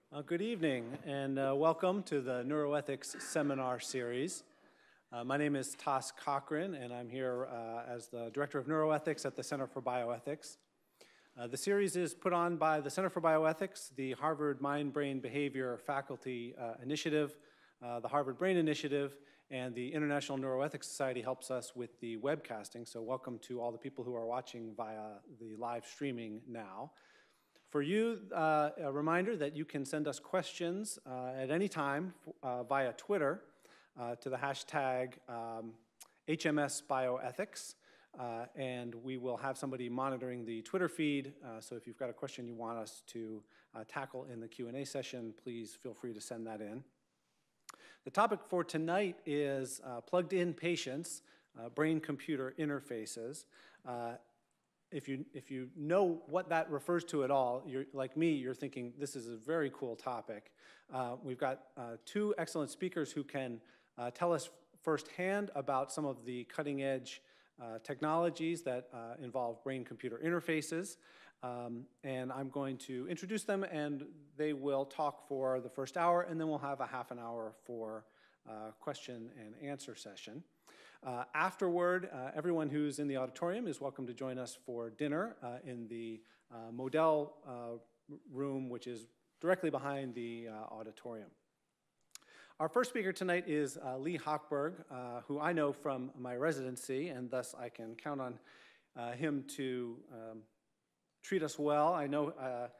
Good evening, and welcome to the Neuroethics Seminar Series. My name is Cochrane, and I'm here as the Director of Neuroethics at the Center for Bioethics. The series is put on by the Center for Bioethics, the Harvard Mind-Brain Behavior Faculty Initiative, the Harvard Brain Initiative, and the International Neuroethics Society helps us with the webcasting, so welcome to all the people who are watching via the live streaming now. For you, a reminder that you can send us questions at any time via Twitter to the hashtag HMS Bioethics, and we will have somebody monitoring the Twitter feed. So if you've got a question you want us to tackle in the Q&A session, please feel free to send that in. The topic for tonight is plugged-in patients, brain-computer interfaces. If you know what that refers to at all, like me, you're thinking this is a very cool topic. We've got two excellent speakers who can tell us firsthand about some of the cutting-edge technologies that involve brain-computer interfaces. And I'm going to introduce them, and they will talk for the first hour, and then we'll have a half an hour for question and answer session. Afterward, everyone who's in the auditorium is welcome to join us for dinner in the Modell room, which is directly behind the auditorium. Our first speaker tonight is Leigh Hochberg, who I know from my residency, and thus I can count on him to treat us well. I know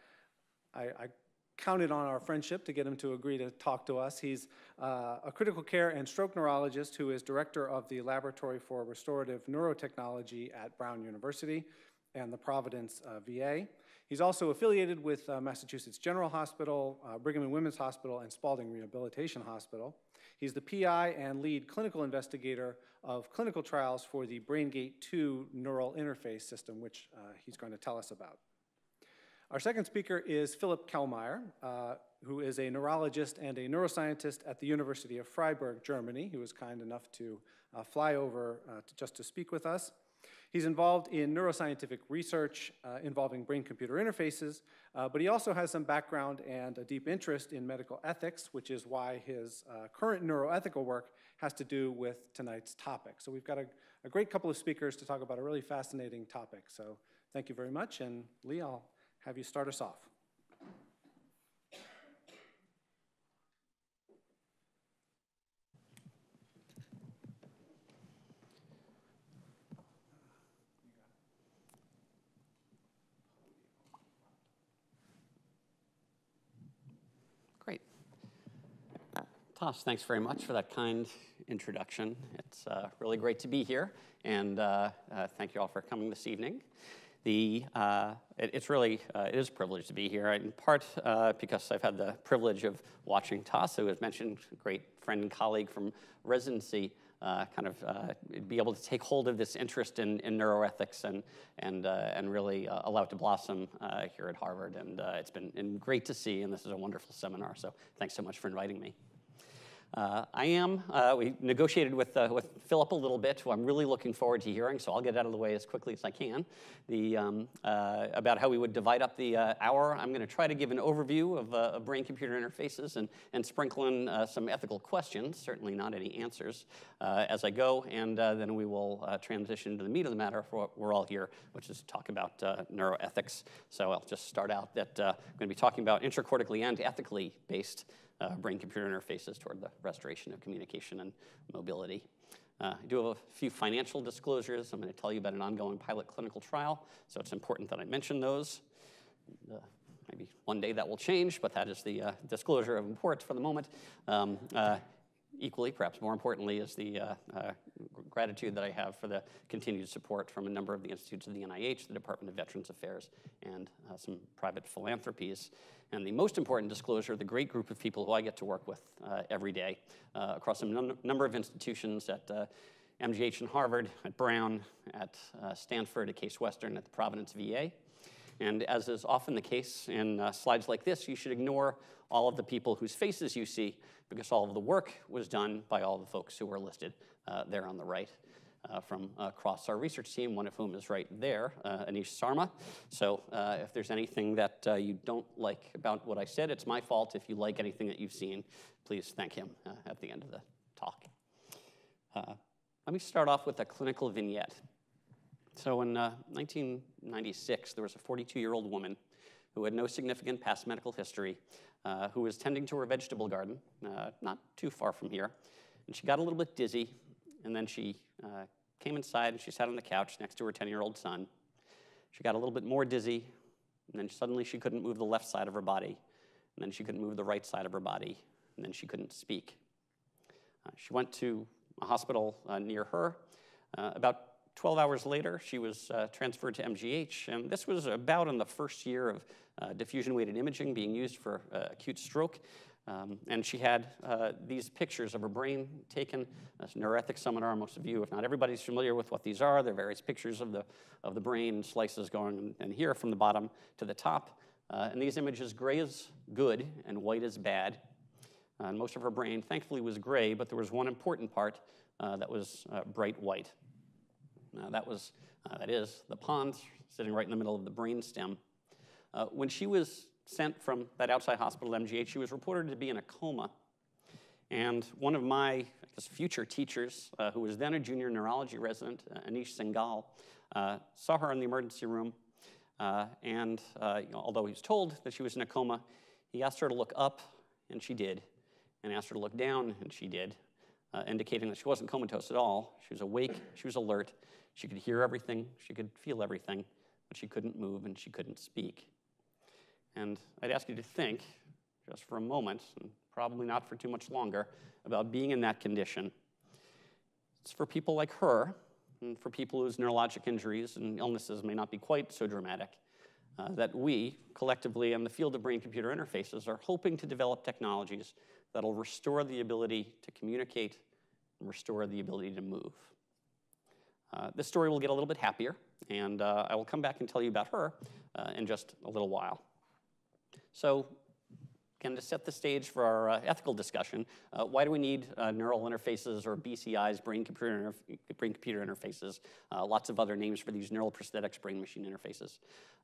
I counted on our friendship to get him to agree to talk to us. He's a critical care and stroke neurologist who is director of the Laboratory for Restorative Neurotechnology at Brown University and the Providence VA. He's also affiliated with Massachusetts General Hospital, Brigham and Women's Hospital, and Spaulding Rehabilitation Hospital. He's the PI and lead clinical investigator of clinical trials for the BrainGate 2 neural interface system, which he's going to tell us about. Our second speaker is Philipp Kellmeyer, who is a neurologist and a neuroscientist at the University of Freiburg, Germany. He was kind enough to fly over just to speak with us. He's involved in neuroscientific research involving brain-computer interfaces, but he also has some background and a deep interest in medical ethics, which is why his current neuroethical work has to do with tonight's topic. So we've got a great couple of speakers to talk about a really fascinating topic. So thank you very much, and Leigh, I'll have you start us off. Great. Tosh, thanks very much for that kind introduction. It's really great to be here, and thank you all for coming this evening. It is a privilege to be here, in part because I've had the privilege of watching Tosh, who has mentioned, a great friend and colleague from residency, be able to take hold of this interest in neuroethics and really allow it to blossom here at Harvard. And it's been great to see, and this is a wonderful seminar, so thanks so much for inviting me. We negotiated with Philipp a little bit, who I'm really looking forward to hearing, so I'll get out of the way as quickly as I can. About how we would divide up the hour. I'm going to try to give an overview of brain-computer interfaces and sprinkle in some ethical questions, certainly not any answers, as I go, and then we will transition to the meat of the matter for what we're all here, which is to talk about neuroethics. So I'll just start out that I'm going to be talking about intracortically and ethically based brain-computer interfaces toward the restoration of communication and mobility. I do have a few financial disclosures. I'm going to tell you about an ongoing pilot clinical trial, so it's important that I mention those. Maybe one day that will change, but that is the disclosure of importance for the moment. Equally, perhaps more importantly, is the gratitude that I have for the continued support from a number of the institutes of the NIH, the Department of Veterans Affairs, and some private philanthropies. And the most important disclosure, the great group of people who I get to work with every day across a number of institutions at MGH and Harvard, at Brown, at Stanford, at Case Western, at the Providence VA. And as is often the case in slides like this, you should ignore all of the people whose faces you see, because all of the work was done by all the folks who were listed there on the right. from across our research team, one of whom is right there, Anish Sarma. So if there's anything that you don't like about what I said, it's my fault. If you like anything that you've seen, please thank him at the end of the talk. Let me start off with a clinical vignette. So in 1996, there was a 42-year-old woman who had no significant past medical history, who was tending to her vegetable garden, not too far from here. And she got a little bit dizzy, and then she came inside and she sat on the couch next to her 10-year-old son. She got a little bit more dizzy, and then suddenly she couldn't move the left side of her body, and then she couldn't move the right side of her body, and then she couldn't speak. She went to a hospital near her. About 12 hours later, she was transferred to MGH, and this was about in the first year of diffusion-weighted imaging being used for acute stroke. And she had these pictures of her brain taken. This Neuroethics seminar, most of you, if not everybody's familiar with what these are. They're various pictures of the brain, slices going and here from the bottom to the top. And these images, gray is good and white is bad. And most of her brain, thankfully, was gray, but there was one important part that was bright white. That is the pons sitting right in the middle of the brain stem. When she was sent from that outside hospital to MGH, she was reported to be in a coma. And one of my future teachers, who was then a junior neurology resident, Anish Singhal, saw her in the emergency room. Although he was told that she was in a coma, he asked her to look up, and she did. And asked her to look down, and she did, indicating that she wasn't comatose at all. She was awake, she was alert, she could hear everything, she could feel everything, but she couldn't move and she couldn't speak. And I'd ask you to think, just for a moment, and probably not for too much longer, about being in that condition. It's for people like her, and for people whose neurologic injuries and illnesses may not be quite so dramatic, that we, collectively in the field of brain-computer interfaces, are hoping to develop technologies that'll restore the ability to communicate and restore the ability to move. This story will get a little bit happier, and I will come back and tell you about her in just a little while. So, again, to set the stage for our ethical discussion, why do we need neural interfaces, or BCIs, brain-computer interfaces, lots of other names for these neural prosthetics brain-machine interfaces?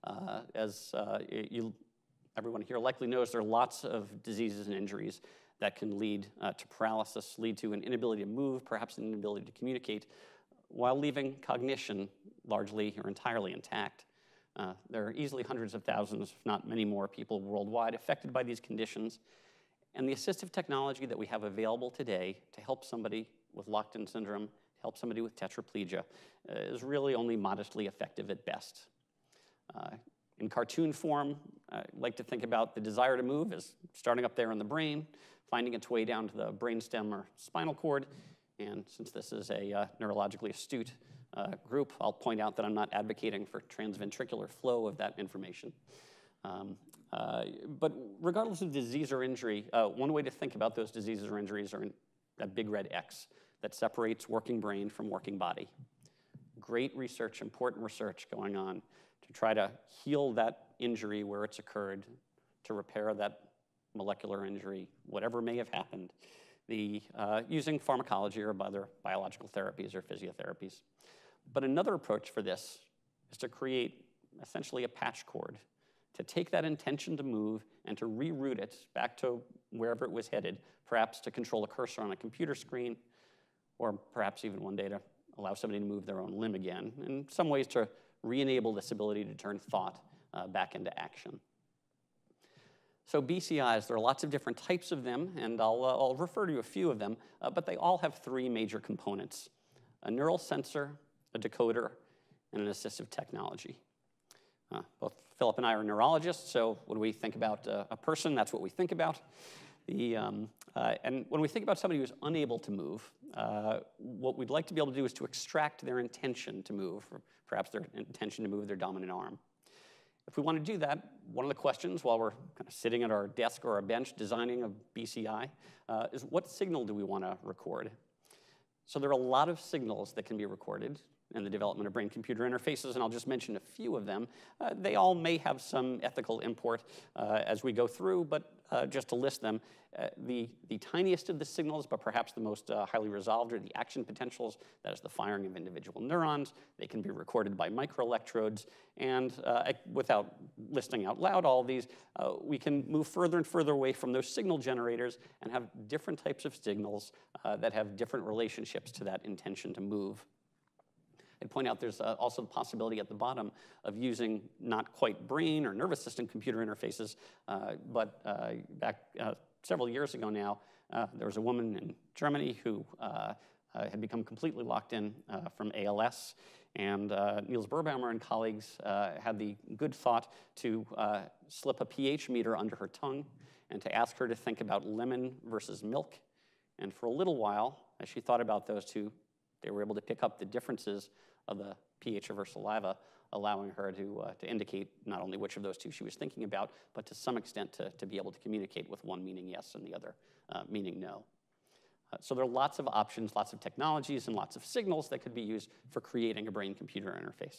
Everyone here likely knows, there are lots of diseases and injuries that can lead to paralysis, lead to an inability to move, perhaps an inability to communicate, while leaving cognition largely or entirely intact. There are easily hundreds of thousands, if not many more, people worldwide affected by these conditions. And the assistive technology that we have available today to help somebody with locked-in syndrome, help somebody with tetraplegia, is really only modestly effective at best. In cartoon form, I like to think about the desire to move as starting up there in the brain, finding its way down to the brainstem or spinal cord. And since this is a neurologically astute group, I'll point out that I'm not advocating for transventricular flow of that information. But regardless of disease or injury, one way to think about those diseases or injuries are in that big red X that separates working brain from working body. Great research, important research going on to try to heal that injury where it's occurred, to repair that molecular injury, whatever may have happened, using pharmacology or other biological therapies or physiotherapies. But another approach for this is to create essentially a patch cord, to take that intention to move and to reroute it back to wherever it was headed, perhaps to control a cursor on a computer screen, or perhaps even one day to allow somebody to move their own limb again, in some ways to re-enable this ability to turn thought back into action. So BCIs, there are lots of different types of them, and I'll refer to a few of them, but they all have three major components: a neural sensor, a decoder, and an assistive technology. Both Philipp and I are neurologists, so when we think about a person, that's what we think about. And when we think about somebody who's unable to move, what we'd like to be able to do is to extract their intention to move, or perhaps their intention to move their dominant arm. If we want to do that, one of the questions while we're kind of sitting at our desk or our bench designing a BCI is, what signal do we want to record? So there are a lot of signals that can be recorded. in the development of brain-computer interfaces, and I'll just mention a few of them. They all may have some ethical import as we go through, but just to list them, the tiniest of the signals, but perhaps the most highly resolved, are the action potentials. That is the firing of individual neurons. They can be recorded by microelectrodes, and without listing out loud all of these, we can move further and further away from those signal generators and have different types of signals that have different relationships to that intention to move. I'd point out there's also the possibility at the bottom of using not quite brain or nervous system computer interfaces, but back several years ago now, there was a woman in Germany who had become completely locked in from ALS, and Niels Boerbaumer and colleagues had the good thought to slip a pH meter under her tongue and to ask her to think about lemon versus milk. And for a little while, as she thought about those two, they were able to pick up the differences of the pH of her saliva, allowing her to indicate not only which of those two she was thinking about, but to some extent to be able to communicate with one meaning yes and the other meaning no. So there are lots of options, lots of technologies, and lots of signals that could be used for creating a brain-computer interface.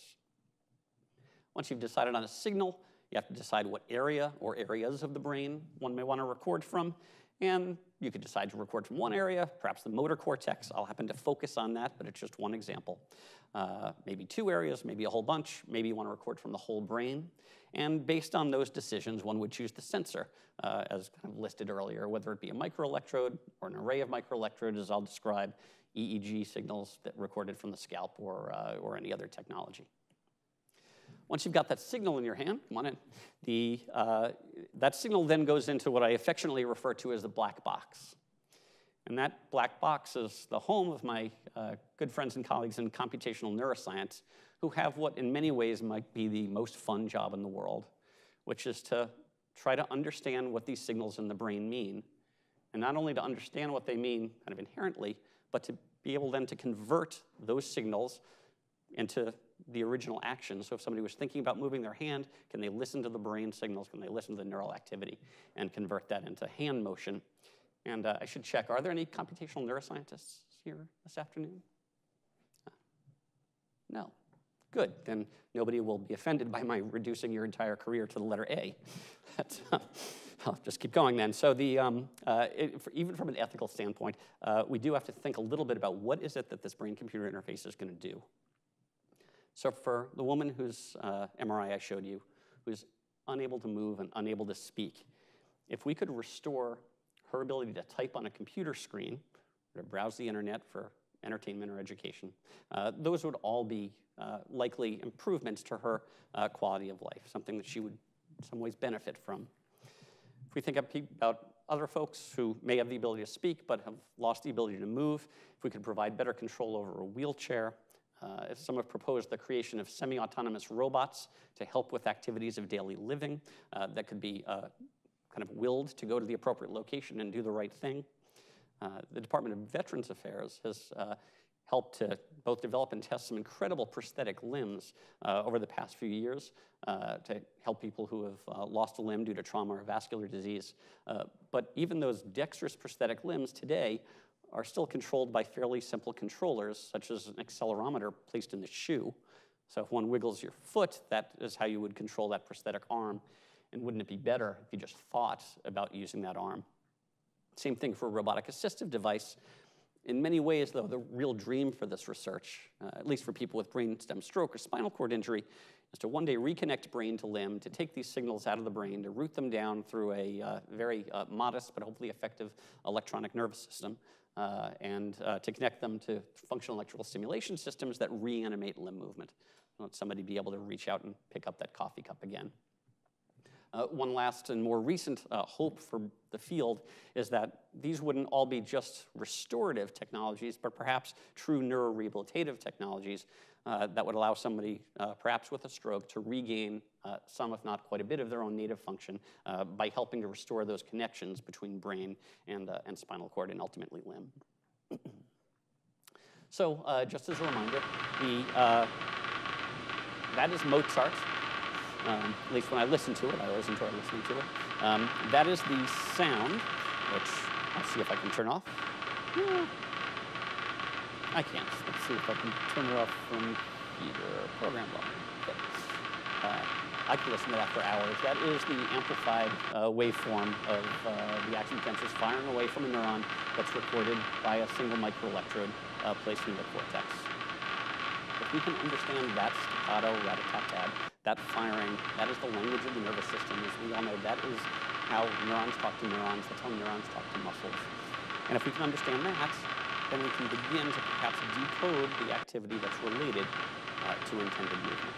Once you've decided on a signal, you have to decide what area or areas of the brain one may want to record from. And you could decide to record from one area, perhaps the motor cortex. I'll happen to focus on that, but it's just one example. Maybe two areas, maybe a whole bunch. Maybe you want to record from the whole brain. And based on those decisions, one would choose the sensor, as kind of listed earlier, whether it be a microelectrode or an array of microelectrodes, as I'll describe, EEG signals that recorded from the scalp or any other technology. Once you've got that signal in your hand, come on in, that signal then goes into what I affectionately refer to as the black box. And that black box is the home of my good friends and colleagues in computational neuroscience who have what in many ways might be the most fun job in the world, which is to try to understand what these signals in the brain mean. And not only to understand what they mean kind of inherently, but to be able then to convert those signals into the original action. So if somebody was thinking about moving their hand, can they listen to the brain signals? Can they listen to the neural activity and convert that into hand motion? And I should check, are there any computational neuroscientists here this afternoon? No. Good. Then nobody will be offended by my reducing your entire career to the letter A. I'll just keep going then. So even from an ethical standpoint, we do have to think a little bit about what is it that this brain-computer interface is going to do. So for the woman whose MRI I showed you, who's unable to move and unable to speak, if we could restore her ability to type on a computer screen, or to browse the internet for entertainment or education, those would all be likely improvements to her quality of life, something that she would in some ways benefit from. If we think about other folks who may have the ability to speak but have lost the ability to move, if we could provide better control over a wheelchair, some have proposed the creation of semi-autonomous robots to help with activities of daily living that could be kind of willed to go to the appropriate location and do the right thing. The Department of Veterans Affairs has helped to both develop and test some incredible prosthetic limbs over the past few years to help people who have lost a limb due to trauma or vascular disease. But even those dexterous prosthetic limbs today are still controlled by fairly simple controllers, such as an accelerometer placed in the shoe. So if one wiggles your foot, that is how you would control that prosthetic arm. And wouldn't it be better if you just thought about using that arm? Same thing for a robotic assistive device. In many ways, though, the real dream for this research, at least for people with brainstem stroke or spinal cord injury, is to one day reconnect brain to limb, to take these signals out of the brain, to route them down through a very modest but hopefully effective electronic nervous system, and to connect them to functional electrical stimulation systems that reanimate limb movement. Let somebody be able to reach out and pick up that coffee cup again. One last and more recent hope for the field is that these wouldn't all be just restorative technologies, but perhaps true neurorehabilitative technologies that would allow somebody, perhaps with a stroke, to regain some, if not quite a bit, of their own native function by helping to restore those connections between brain and spinal cord and ultimately limb. So just as a reminder, that is Mozart. At least when I listen to it, I always enjoy listening to it. That is the sound, which I'll see if I can turn off. I can't. Let's see if I can turn it off from either program volume. Okay. I could listen to that for hours. That is the amplified waveform of the action potentials firing away from a neuron that's recorded by a single microelectrode placed in the cortex. If we can understand that staccato, rat-a-tat-tat, that firing, that is the language of the nervous system. As we all know, that is how neurons talk to neurons. That's how neurons talk to muscles. And if we can understand that, then we can begin to perhaps decode the activity that's related to intended movement.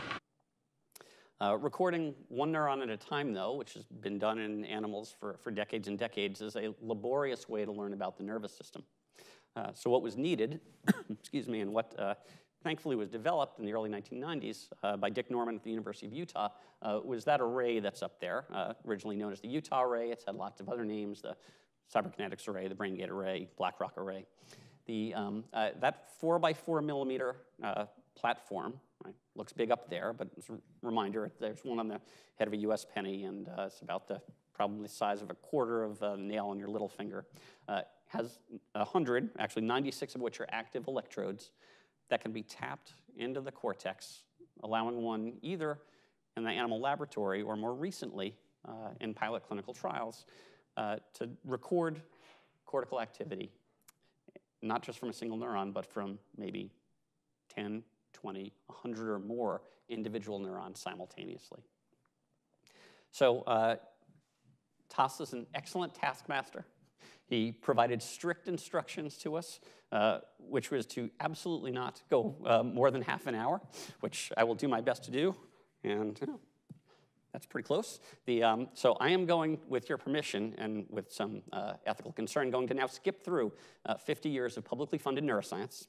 Recording one neuron at a time, though, which has been done in animals for decades and decades, is a laborious way to learn about the nervous system. So what was needed, excuse me, and what thankfully was developed in the early 1990s by Dick Norman at the University of Utah was that array that's up there, originally known as the Utah array. It's had lots of other names, the cyberkinetics array, the BrainGate array, BlackRock array. That 4 by 4 millimeter platform, right, looks big up there, but as a reminder, there's one on the head of a US penny, and it's about probably the size of a quarter of a nail on your little finger. Has 100, actually 96 of which are active electrodes that can be tapped into the cortex, allowing one either in the animal laboratory or more recently in pilot clinical trials to record cortical activity, not just from a single neuron, but from maybe 10, 20, 100 or more individual neurons simultaneously. So Toss is an excellent taskmaster. He provided strict instructions to us, which was to absolutely not go more than half an hour, which I will do my best to do, and that's pretty close. So I am going, with your permission and with some ethical concern, going to now skip through 50 years of publicly funded neuroscience,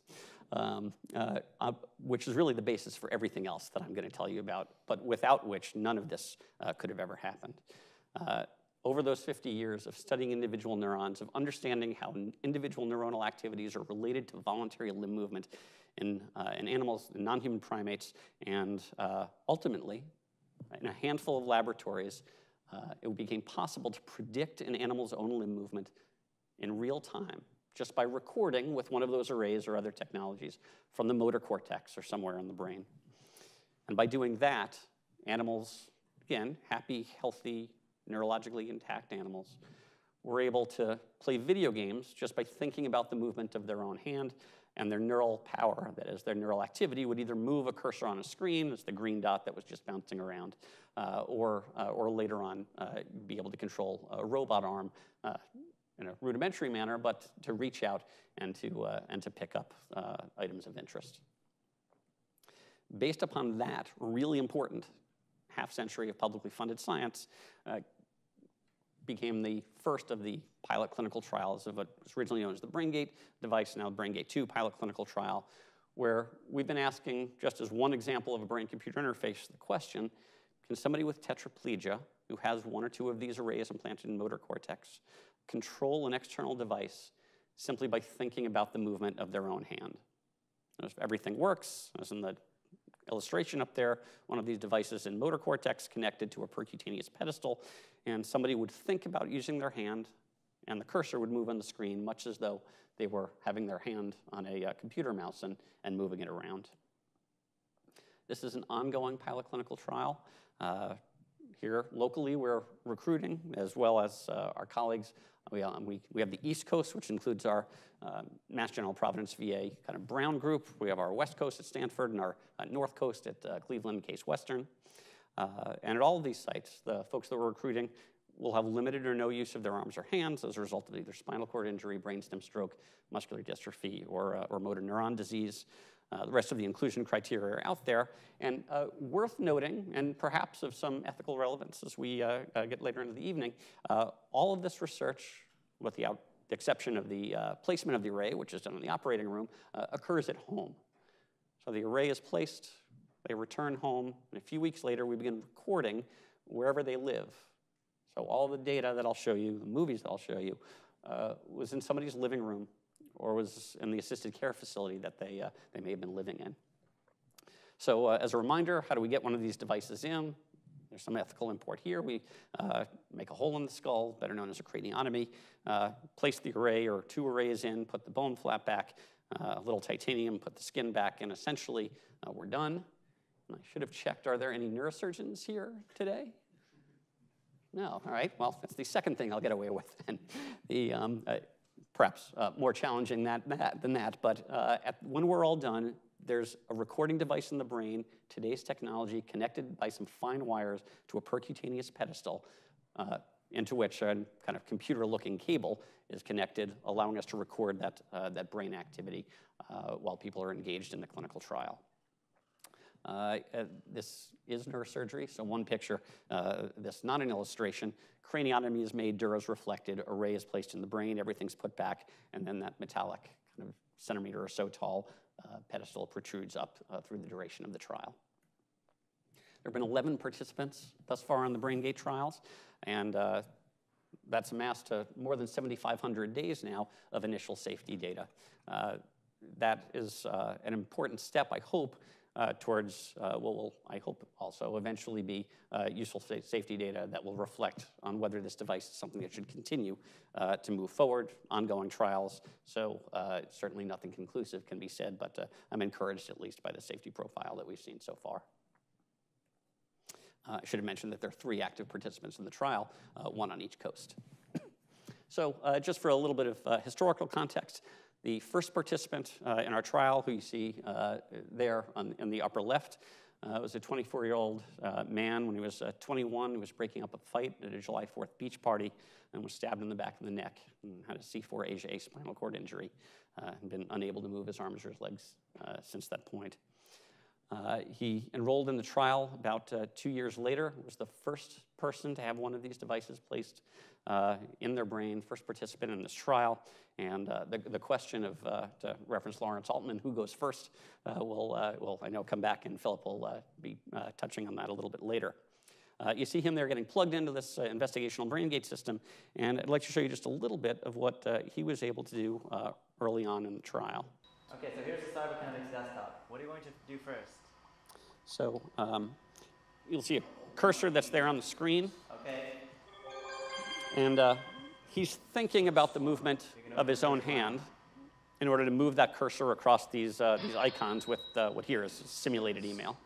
which is really the basis for everything else that I'm going to tell you about, but without which none of this could have ever happened. Over those 50 years of studying individual neurons, of understanding how individual neuronal activities are related to voluntary limb movement in animals, in non-human primates, and ultimately, in a handful of laboratories, it became possible to predict an animal's own limb movement in real time, just by recording with one of those arrays or other technologies from the motor cortex or somewhere in the brain. And by doing that, animals, again, happy, healthy, neurologically intact animals, were able to play video games just by thinking about the movement of their own hand, and their neural power, that is, their neural activity, would either move a cursor on a screen, as the green dot that was just bouncing around, or later on be able to control a robot arm in a rudimentary manner, but to reach out and to pick up items of interest. Based upon that really important half-century of publicly funded science, became the first of the pilot clinical trials of what was originally known as the BrainGate device, now the BrainGate 2 pilot clinical trial, where we've been asking, just as one example of a brain-computer interface, the question, can somebody with tetraplegia who has one or two of these arrays implanted in motor cortex control an external device simply by thinking about the movement of their own hand? And if everything works, as in the illustration up there, one of these devices in motor cortex connected to a percutaneous pedestal, and somebody would think about using their hand, and the cursor would move on the screen, much as though they were having their hand on a computer mouse and moving it around. This is an ongoing pilot clinical trial. Here locally, we're recruiting, as well as our colleagues. We have the East Coast, which includes our Mass General Providence VA kind of Brown group. We have our West Coast at Stanford and our North Coast at Cleveland Case Western. And at all of these sites, the folks that we're recruiting will have limited or no use of their arms or hands as a result of either spinal cord injury, brainstem stroke, muscular dystrophy, or motor neuron disease. The rest of the inclusion criteria are out there. And worth noting, and perhaps of some ethical relevance as we get later into the evening, all of this research, with the exception of the placement of the array, which is done in the operating room, occurs at home. So the array is placed, they return home, and a few weeks later we begin recording wherever they live. So all the data that I'll show you, the movies that I'll show you, was in somebody's living room or was in the assisted care facility that they may have been living in. So as a reminder, how do we get one of these devices in? There's some ethical import here. We make a hole in the skull, better known as a craniotomy, place the array or two arrays in, put the bone flap back, A little titanium, put the skin back in. Essentially, we're done. And I should have checked, are there any neurosurgeons here today? No, all right, well, that's the second thing I'll get away with then. Perhaps more challenging than that, but when we're all done, there's a recording device in the brain, today's technology, connected by some fine wires to a percutaneous pedestal, into which a kind of computer-looking cable is connected, allowing us to record that brain activity while people are engaged in the clinical trial. This is neurosurgery, so one picture, this not an illustration. Craniotomy is made, dura is reflected, array is placed in the brain, everything's put back, and then that metallic, kind of centimeter or so tall pedestal protrudes up through the duration of the trial. There have been 11 participants thus far on the BrainGate trials, and that's amassed to more than 7,500 days now of initial safety data. That is an important step, I hope, towards what will, I hope, also eventually be useful safety data that will reflect on whether this device is something that should continue to move forward, ongoing trials. So certainly nothing conclusive can be said, but I'm encouraged at least by the safety profile that we've seen so far. I should have mentioned that there are 3 active participants in the trial, 1 on each coast. So just for a little bit of historical context, the first participant in our trial, who you see there in the upper left, was a 24-year-old man. When he was 21, he was breaking up a fight at a July 4th beach party and was stabbed in the back of the neck and had a C4 Asia spinal cord injury and been unable to move his arms or his legs since that point. He enrolled in the trial about 2 years later, was the first person to have one of these devices placed in their brain, first participant in this trial. And the question of, to reference Lawrence Altman, who goes first, will I know, come back, and Philipp will be touching on that a little bit later. You see him there getting plugged into this investigational BrainGate system, and I'd like to show you just a little bit of what he was able to do early on in the trial. Okay, so here's the Cyberkinetics desktop. What are you going to do first? So you'll see a cursor that's there on the screen. Okay. And he's thinking about the movement of his own hand in order to move that cursor across these icons with what here is simulated email.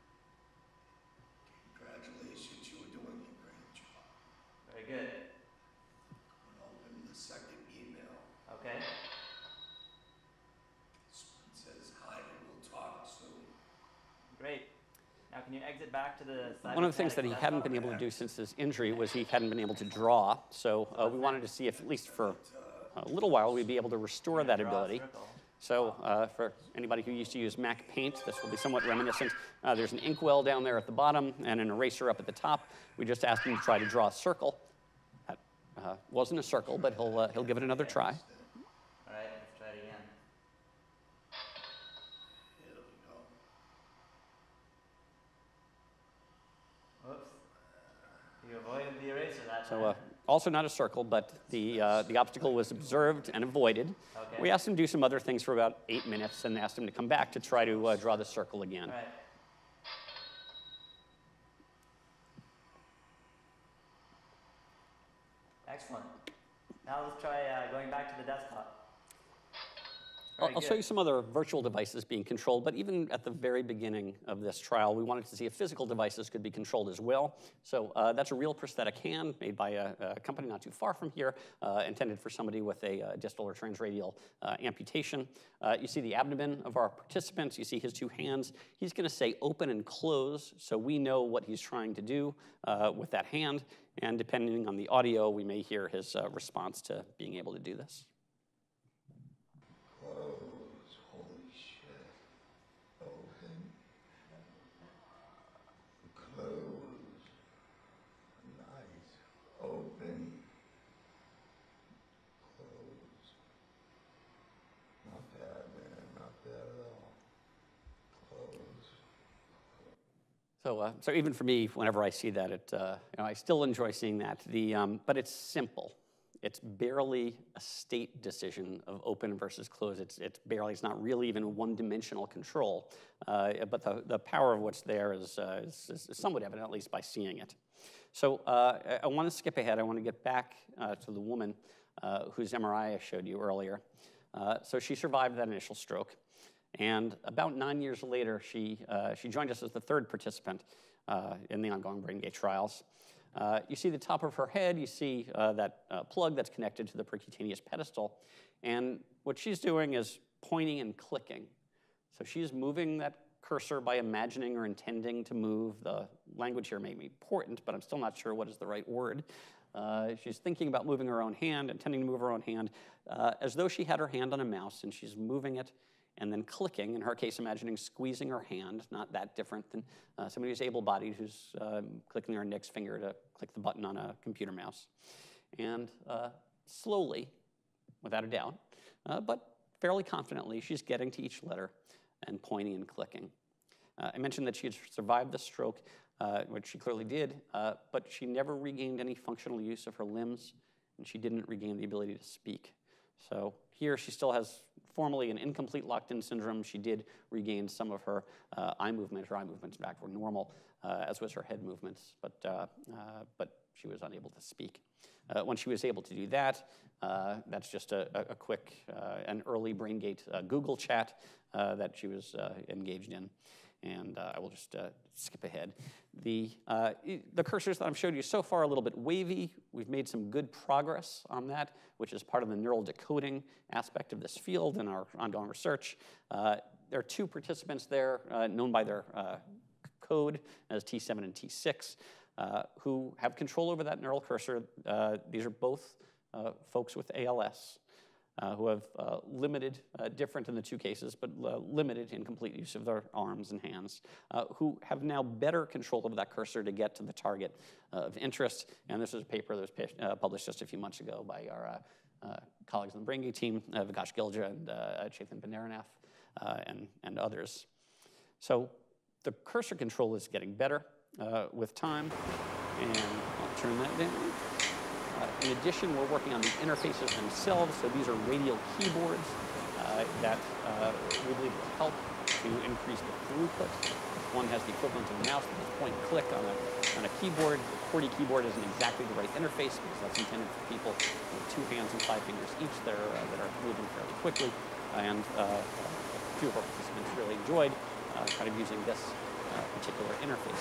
Congratulations, you were doing a great job. Very good. Open the second email. Okay. It says, hi, we'll talk soon. Great. Now can you exit back to the One of the things that he hadn't been able to do since his injury was he hadn't been able to draw. So we wanted to see if, at least for a little while, we'd be able to restore that ability. So for anybody who used to use Mac Paint, this will be somewhat reminiscent. There's an inkwell down there at the bottom and an eraser up at the top. We just asked him to try to draw a circle. That wasn't a circle, but he'll give it another try. All right, let's try it again. Here we go. Whoops. You avoided the eraser that time. So also not a circle, but the obstacle was observed and avoided. Okay. We asked him to do some other things for about 8 minutes and asked him to come back to try to draw the circle again. All right. Excellent. Now let's try going back to the desktop. I'll show you some other virtual devices being controlled, but even at the very beginning of this trial, we wanted to see if physical devices could be controlled as well. So that's a real prosthetic hand made by a company not too far from here, intended for somebody with a distal or transradial amputation. You see the abdomen of our participant. You see his 2 hands. He's going to say open and close, so we know what he's trying to do with that hand. And depending on the audio, we may hear his response to being able to do this. Close, holy shit. Open. Close. Nice. Open. Close. Not bad, man. Not bad at all. Close. So even for me, whenever I see that, I still enjoy seeing that. But it's simple. It's barely a state decision of open versus close. It's not really even a one-dimensional control. But the power of what's there is somewhat evident, at least by seeing it. So I want to skip ahead. I want to get back to the woman whose MRI I showed you earlier. So she survived that initial stroke. And about 9 years later, she joined us as the third participant in the ongoing brain gate trials. You see the top of her head, you see that plug that's connected to the percutaneous pedestal. And what she's doing is pointing and clicking. So she's moving that cursor by imagining or intending to move. The language here may be important, but I'm still not sure what is the right word. She's thinking about moving her own hand, intending to move her own hand, as though she had her hand on a mouse, and she's moving it and then clicking, in her case, imagining squeezing her hand, not that different than somebody who's able-bodied who's clicking their index finger to click the button on a computer mouse. And slowly, without a doubt, but fairly confidently, she's getting to each letter and pointing and clicking. I mentioned that she had survived the stroke, which she clearly did, but she never regained any functional use of her limbs, and she didn't regain the ability to speak. So here she still has formally an incomplete locked-in syndrome. She did regain some of her eye movement. Her eye movements back were normal, as was her head movements, but she was unable to speak. When she was able to do that, that's just a quick and early BrainGate Google chat that she was engaged in. And I will just skip ahead. The cursors that I've showed you so far are a little bit wavy. We've made some good progress on that, which is part of the neural decoding aspect of this field in our ongoing research. There are two participants there, known by their code as T7 and T6, who have control over that neural cursor. These are both folks with ALS. Who have limited, different in the two cases, but limited incomplete use of their arms and hands, who have now better control of that cursor to get to the target of interest. And this is a paper that was published just a few months ago by our colleagues on the BrainGate team, Vikash Gilja and Chetan Bandaranath, and others. So the cursor control is getting better with time, and I'll turn that down. In addition, we're working on the interfaces themselves. So these are radial keyboards that we believe will help to increase the throughput. One has the equivalent of a mouse that is point and click on a keyboard. The QWERTY keyboard isn't exactly the right interface because that's intended for people with 2 hands and 5 fingers each that are moving fairly quickly. And a few of our participants really enjoyed kind of using this particular interface.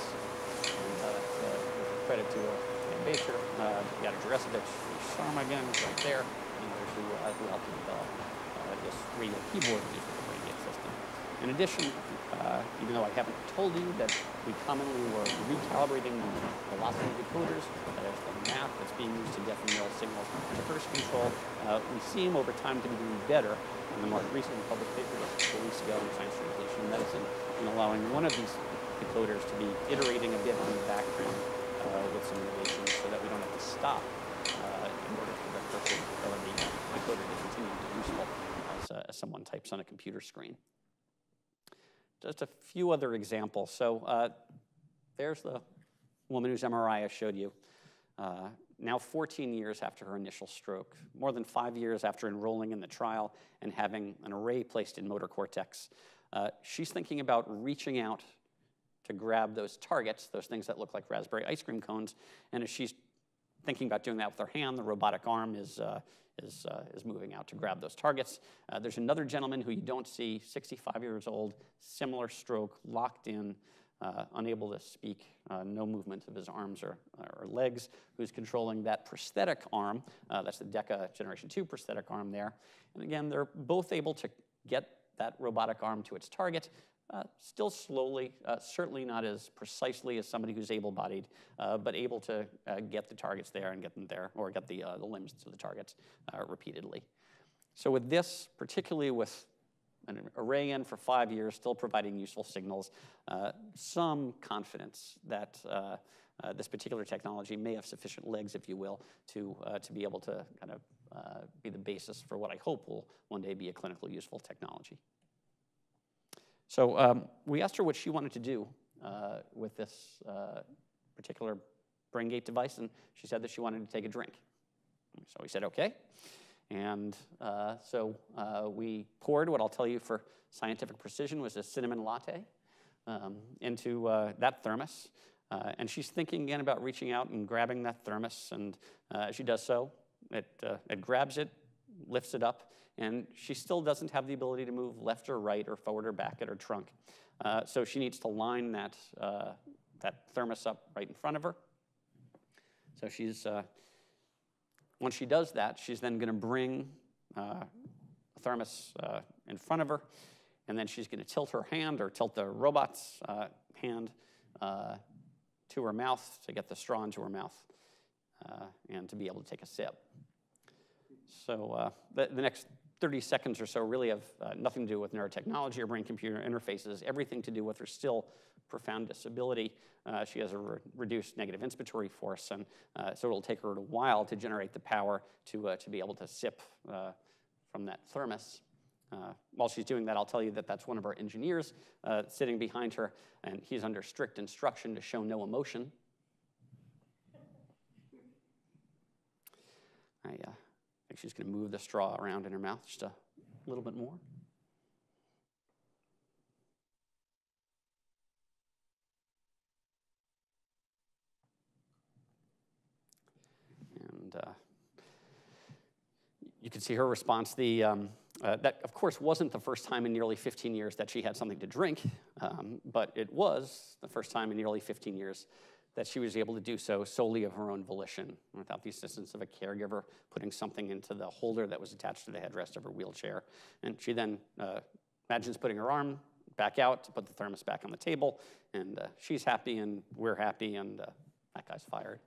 And credit to Bacher, Yada Juresovic, Sharma again, right there, and others who helped to develop this radial keyboard used with the BrainGate system. In addition, even though I haven't told you that we commonly were recalibrating the velocity decoders, that is the math that's being used to deafen neural signals for cursor control, we seem over time to be doing better in the more recently published paper just a few weeks ago in Science Translation Medicine in allowing one of these decoders to be iterating a bit on the background with some innovations so that we don't have to stop in order for the cursor or the decoder to continue to be useful as someone types on a computer screen. Just a few other examples. So there's the woman whose MRI I showed you. Now 14 years after her initial stroke, more than 5 years after enrolling in the trial and having an array placed in motor cortex, she's thinking about reaching out to grab those targets, those things that look like raspberry ice cream cones. And as she's thinking about doing that with her hand, the robotic arm is moving out to grab those targets. There's another gentleman who you don't see, 65 years old, similar stroke, locked in, unable to speak, no movement of his arms or legs, who's controlling that prosthetic arm. That's the DECA Generation 2 prosthetic arm there. And again, they're both able to get that robotic arm to its target, still slowly, certainly not as precisely as somebody who's able-bodied, but able to get the targets there and get them there, or get the limbs to the targets repeatedly. So with this, particularly with an array in for 5 years, still providing useful signals, some confidence that this particular technology may have sufficient legs, if you will, to be able to kind of be the basis for what I hope will one day be a clinically useful technology. So we asked her what she wanted to do with this particular BrainGate device, and she said that she wanted to take a drink. So we said, okay. And so we poured what I'll tell you for scientific precision was a cinnamon latte into that thermos. And she's thinking again about reaching out and grabbing that thermos, and as she does so, it grabs it, lifts it up, and she still doesn't have the ability to move left or right or forward or back at her trunk. So she needs to line that thermos up right in front of her. So once she does that, she's then going to bring a thermos in front of her, and then she's going to tilt her hand or tilt the robot's hand to her mouth to get the straw into her mouth and to be able to take a sip. So the next 30 seconds or so really have nothing to do with neurotechnology or brain-computer interfaces, everything to do with her still profound disability. She has a reduced negative inspiratory force, and so it'll take her a while to generate the power to be able to sip from that thermos. While she's doing that, I'll tell you that that's one of our engineers sitting behind her, and he's under strict instruction to show no emotion. I think she's going to move the straw around in her mouth just a little bit more. And you can see her response. That, of course, wasn't the first time in nearly 15 years that she had something to drink, but it was the first time in nearly 15 years that she was able to do so solely of her own volition, without the assistance of a caregiver putting something into the holder that was attached to the headrest of her wheelchair. And she then imagines putting her arm back out to put the thermos back on the table, and she's happy, and we're happy, and that guy's fired.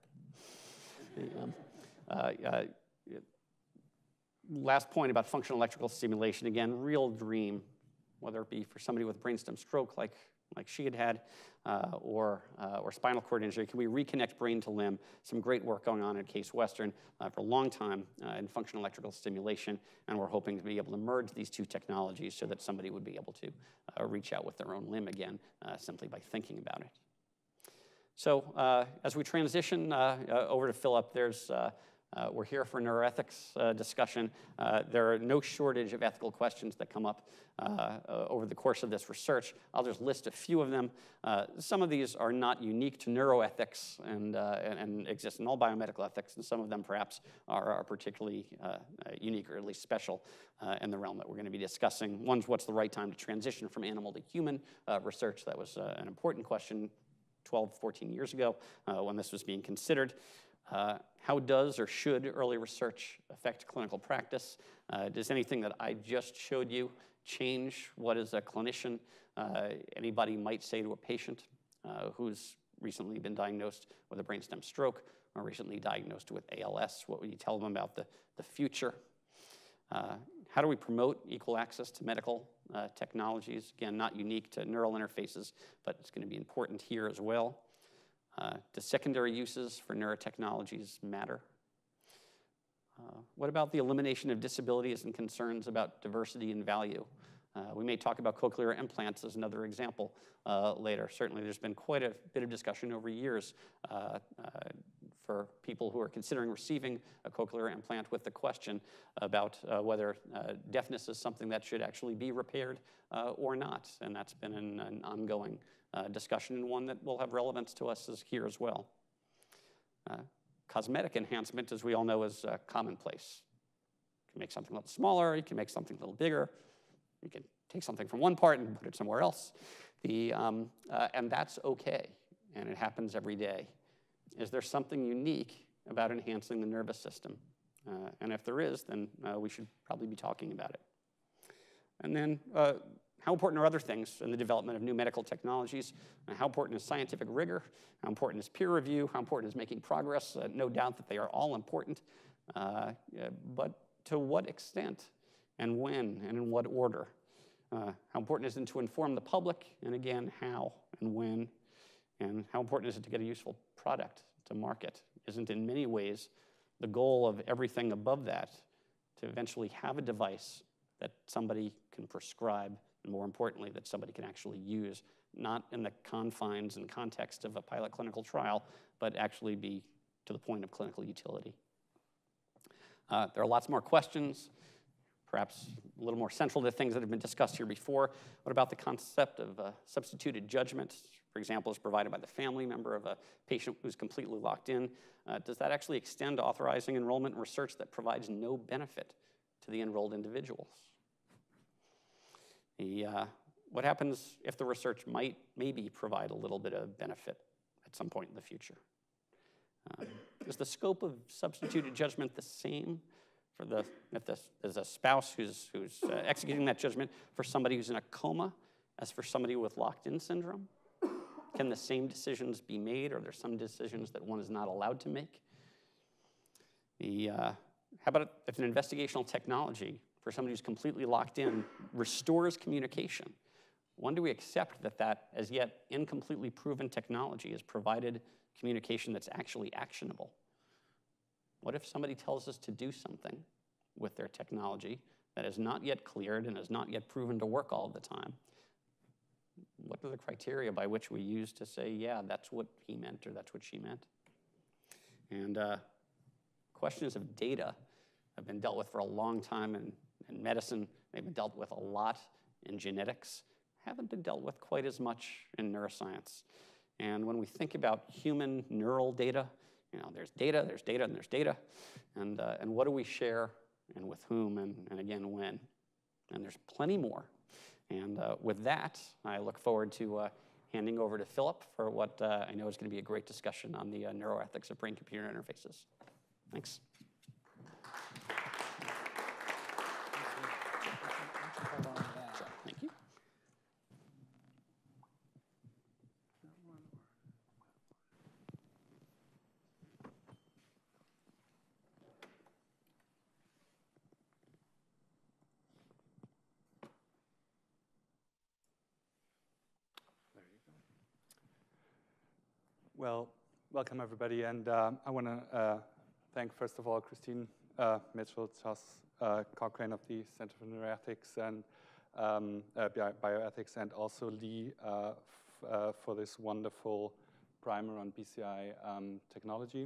Last point about functional electrical stimulation, again, real dream, whether it be for somebody with brainstem stroke like she had or spinal cord injury. Can we reconnect brain to limb? Some great work going on at Case Western for a long time in functional electrical stimulation, and we're hoping to be able to merge these two technologies so that somebody would be able to reach out with their own limb again simply by thinking about it. So as we transition over to Philipp, we're here for neuroethics discussion. There are no shortage of ethical questions that come up over the course of this research. I'll just list a few of them. Some of these are not unique to neuroethics and exist in all biomedical ethics, and some of them perhaps are particularly unique or at least special in the realm that we're going to be discussing. One's what's the right time to transition from animal to human research. That was an important question 12, 14 years ago when this was being considered. How does or should early research affect clinical practice? Does anything that I just showed you change what as a clinician anybody might say to a patient who's recently been diagnosed with a brainstem stroke or recently diagnosed with ALS? What would you tell them about the future? How do we promote equal access to medical technologies? Again, not unique to neural interfaces, but it's going to be important here as well. Do secondary uses for neurotechnologies matter? What about the elimination of disabilities and concerns about diversity and value? We may talk about cochlear implants as another example later. Certainly there's been quite a bit of discussion over years for people who are considering receiving a cochlear implant with the question about whether deafness is something that should actually be repaired or not. And that's been an ongoing discussion, and one that will have relevance to us here as well. Cosmetic enhancement, as we all know, is commonplace. You can make something a little smaller, you can make something a little bigger, you can take something from one part and put it somewhere else. And that's okay, and it happens every day. Is there something unique about enhancing the nervous system? And if there is, then we should probably be talking about it. And then how important are other things in the development of new medical technologies? How important is scientific rigor? How important is peer review? How important is making progress? No doubt that they are all important, but to what extent and when and in what order? How important is it to inform the public? And again, how and when? And how important is it to get a useful product to market? Isn't in many ways the goal of everything above that to eventually have a device that somebody can prescribe, and more importantly, that somebody can actually use, not in the confines and context of a pilot clinical trial, but actually be to the point of clinical utility. There are lots more questions, perhaps a little more central to things that have been discussed here before. What about the concept of substituted judgment, for example, as provided by the family member of a patient who's completely locked in? Does that actually extend to authorizing enrollment in research that provides no benefit to the enrolled individuals? What happens if the research might maybe provide a little bit of benefit at some point in the future? Is the scope of substituted judgment the same for if there's a spouse who's executing that judgment for somebody who's in a coma as for somebody with locked-in syndrome? Can the same decisions be made, or are there some decisions that one is not allowed to make? How about if an investigational technology for somebody who's completely locked in restores communication? When do we accept that as yet incompletely proven technology has provided communication that's actually actionable? What if somebody tells us to do something with their technology that is not yet cleared and is not yet proven to work all the time? What are the criteria by which we use to say, yeah, that's what he meant or that's what she meant? And questions of data have been dealt with for a long time in medicine. They've been dealt with a lot in genetics. Haven't been dealt with quite as much in neuroscience. And when we think about human neural data, there's data, and there's data. And what do we share, and with whom, and again, when? And there's plenty more. And with that, I look forward to handing over to Philipp for what I know is going to be a great discussion on the neuroethics of brain-computer interfaces. Thanks. Thank you. Well, welcome everybody, and I want to thank first of all Christine Mitchell, Cochrane of the Center for Neuroethics and Bioethics, and also Leigh for this wonderful primer on BCI technology.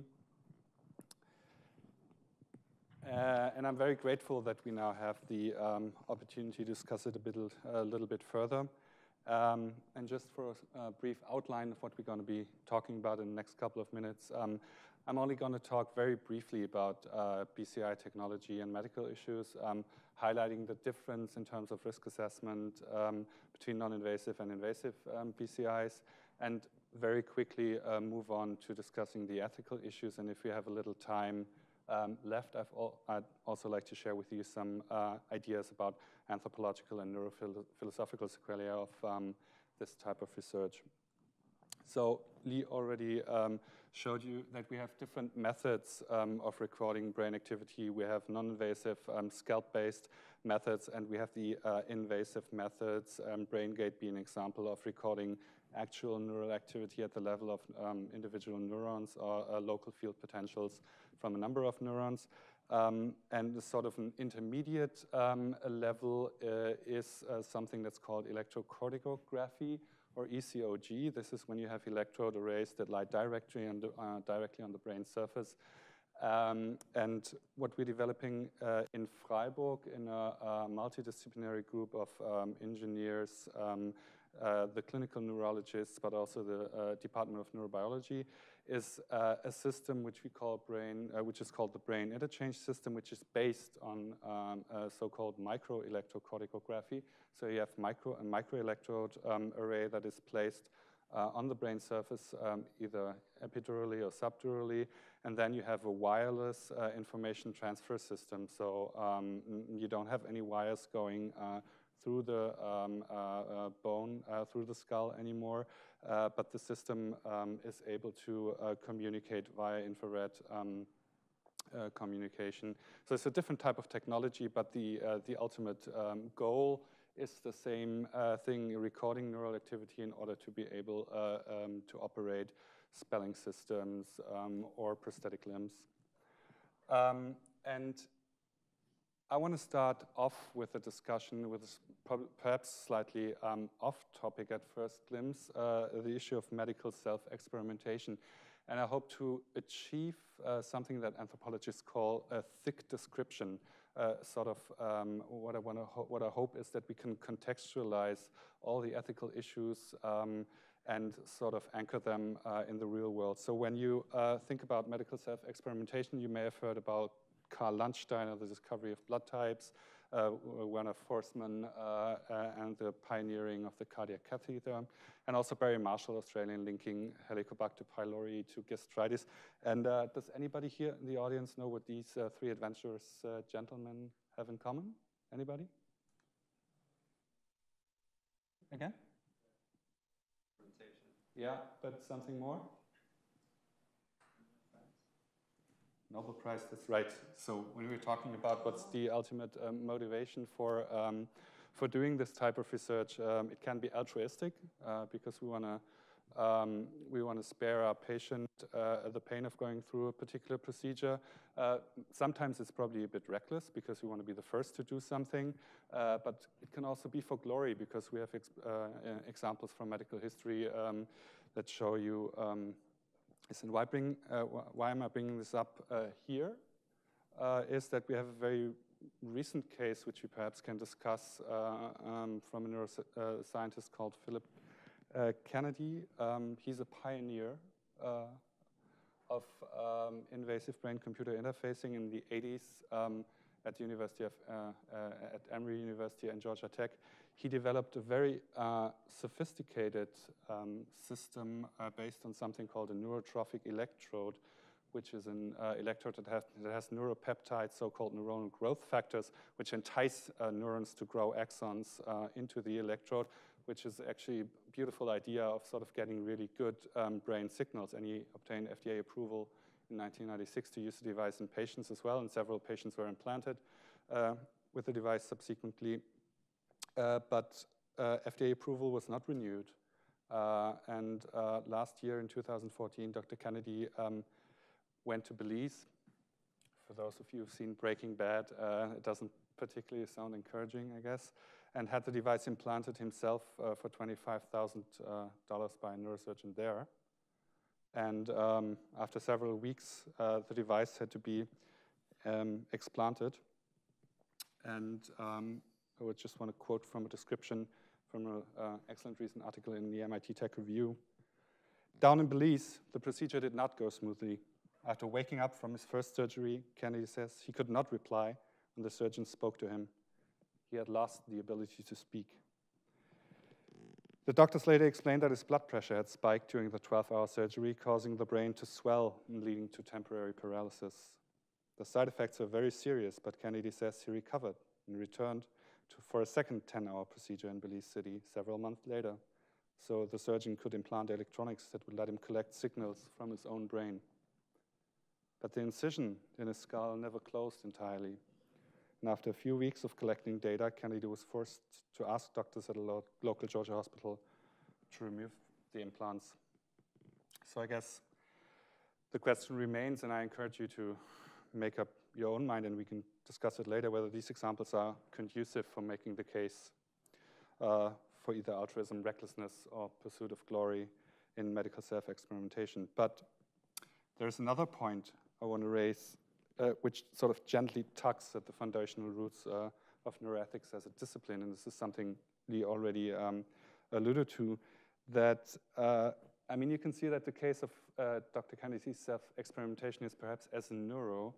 And I'm very grateful that we now have the opportunity to discuss it a little bit further. And just for a brief outline of what we're going to be talking about in the next couple of minutes, I'm only going to talk very briefly about BCI technology and medical issues, highlighting the difference in terms of risk assessment between non-invasive and invasive BCIs, and very quickly move on to discussing the ethical issues. And if we have a little time left, I'd also like to share with you some ideas about anthropological and neurophilosophical sequelae of this type of research. So Leigh already showed you that we have different methods of recording brain activity. We have non-invasive scalp-based methods, and we have the invasive methods, BrainGate being an example of recording actual neural activity at the level of individual neurons or local field potentials from a number of neurons. And the sort of an intermediate level is something that's called electrocorticography, or ECOG. This is when you have electrode arrays that lie directly on the brain surface. And what we're developing in Freiburg in a multidisciplinary group of engineers, the clinical neurologists, but also the Department of Neurobiology, is a system which we call which is called the brain interchange system, which is based on a so-called microelectrocorticography. So you have a microelectrode array that is placed on the brain surface, either epidurally or subdurally, and then you have a wireless information transfer system. So you don't have any wires going through the bone, through the skull anymore, but the system is able to communicate via infrared communication. So it's a different type of technology, but the ultimate goal is the same thing, recording neural activity in order to be able to operate spelling systems or prosthetic limbs. And I want to start off with a discussion with perhaps slightly off-topic at first glimpse, the issue of medical self-experimentation. And I hope to achieve something that anthropologists call a thick description. What I hope is that we can contextualize all the ethical issues and sort of anchor them in the real world. So when you think about medical self-experimentation, you may have heard about Karl Landsteiner, the discovery of blood types, Werner Forssmann, and the pioneering of the cardiac catheter, and also Barry Marshall, Australian, linking Helicobacter pylori to gastritis. And does anybody here in the audience know what these three adventurous gentlemen have in common? Anybody? Again? Yeah, but something more? Nobel Prize, that's right. So when we're talking about what's the ultimate motivation for doing this type of research, it can be altruistic because we want to spare our patient the pain of going through a particular procedure. Sometimes it's probably a bit reckless because we want to be the first to do something, but it can also be for glory because we have examples from medical history that show you. And why am I bringing this up here? Is that we have a very recent case which we perhaps can discuss from a neuroscientist called Philipp Kennedy. He's a pioneer of invasive brain-computer interfacing in the 80s at the University of at Emory University and Georgia Tech. He developed a very sophisticated system based on something called a neurotrophic electrode, which is an electrode that has neuropeptides, so-called neuronal growth factors, which entice neurons to grow axons into the electrode, which is actually a beautiful idea of sort of getting really good brain signals. And he obtained FDA approval in 1996 to use the device in patients as well, and several patients were implanted with the device subsequently. But FDA approval was not renewed. And last year in 2014, Dr. Kennedy went to Belize. For those of you who've seen Breaking Bad, it doesn't particularly sound encouraging, I guess, and had the device implanted himself for $25,000 by a neurosurgeon there. And after several weeks, the device had to be explanted. And I would just want to quote from a description from an excellent recent article in the MIT Tech Review. Down in Belize, the procedure did not go smoothly. After waking up from his first surgery, Kennedy says he could not reply when the surgeon spoke to him. He had lost the ability to speak. The doctors later explained that his blood pressure had spiked during the 12-hour surgery, causing the brain to swell and leading to temporary paralysis. The side effects were very serious, but Kennedy says he recovered and returned for a second 10-hour procedure in Belize City several months later. So the surgeon could implant electronics that would let him collect signals from his own brain. But the incision in his skull never closed entirely. And after a few weeks of collecting data, Kennedy was forced to ask doctors at a local Georgia hospital to remove the implants. So I guess the question remains, and I encourage you to make up your own mind, and we can discuss it later, whether these examples are conducive for making the case for either altruism, recklessness, or pursuit of glory in medical self-experimentation. But there's another point I want to raise, which sort of gently tugs at the foundational roots of neuroethics as a discipline, and this is something Leigh already alluded to, that, I mean, you can see that the case of Dr. Kennedy's self-experimentation is perhaps as a neuro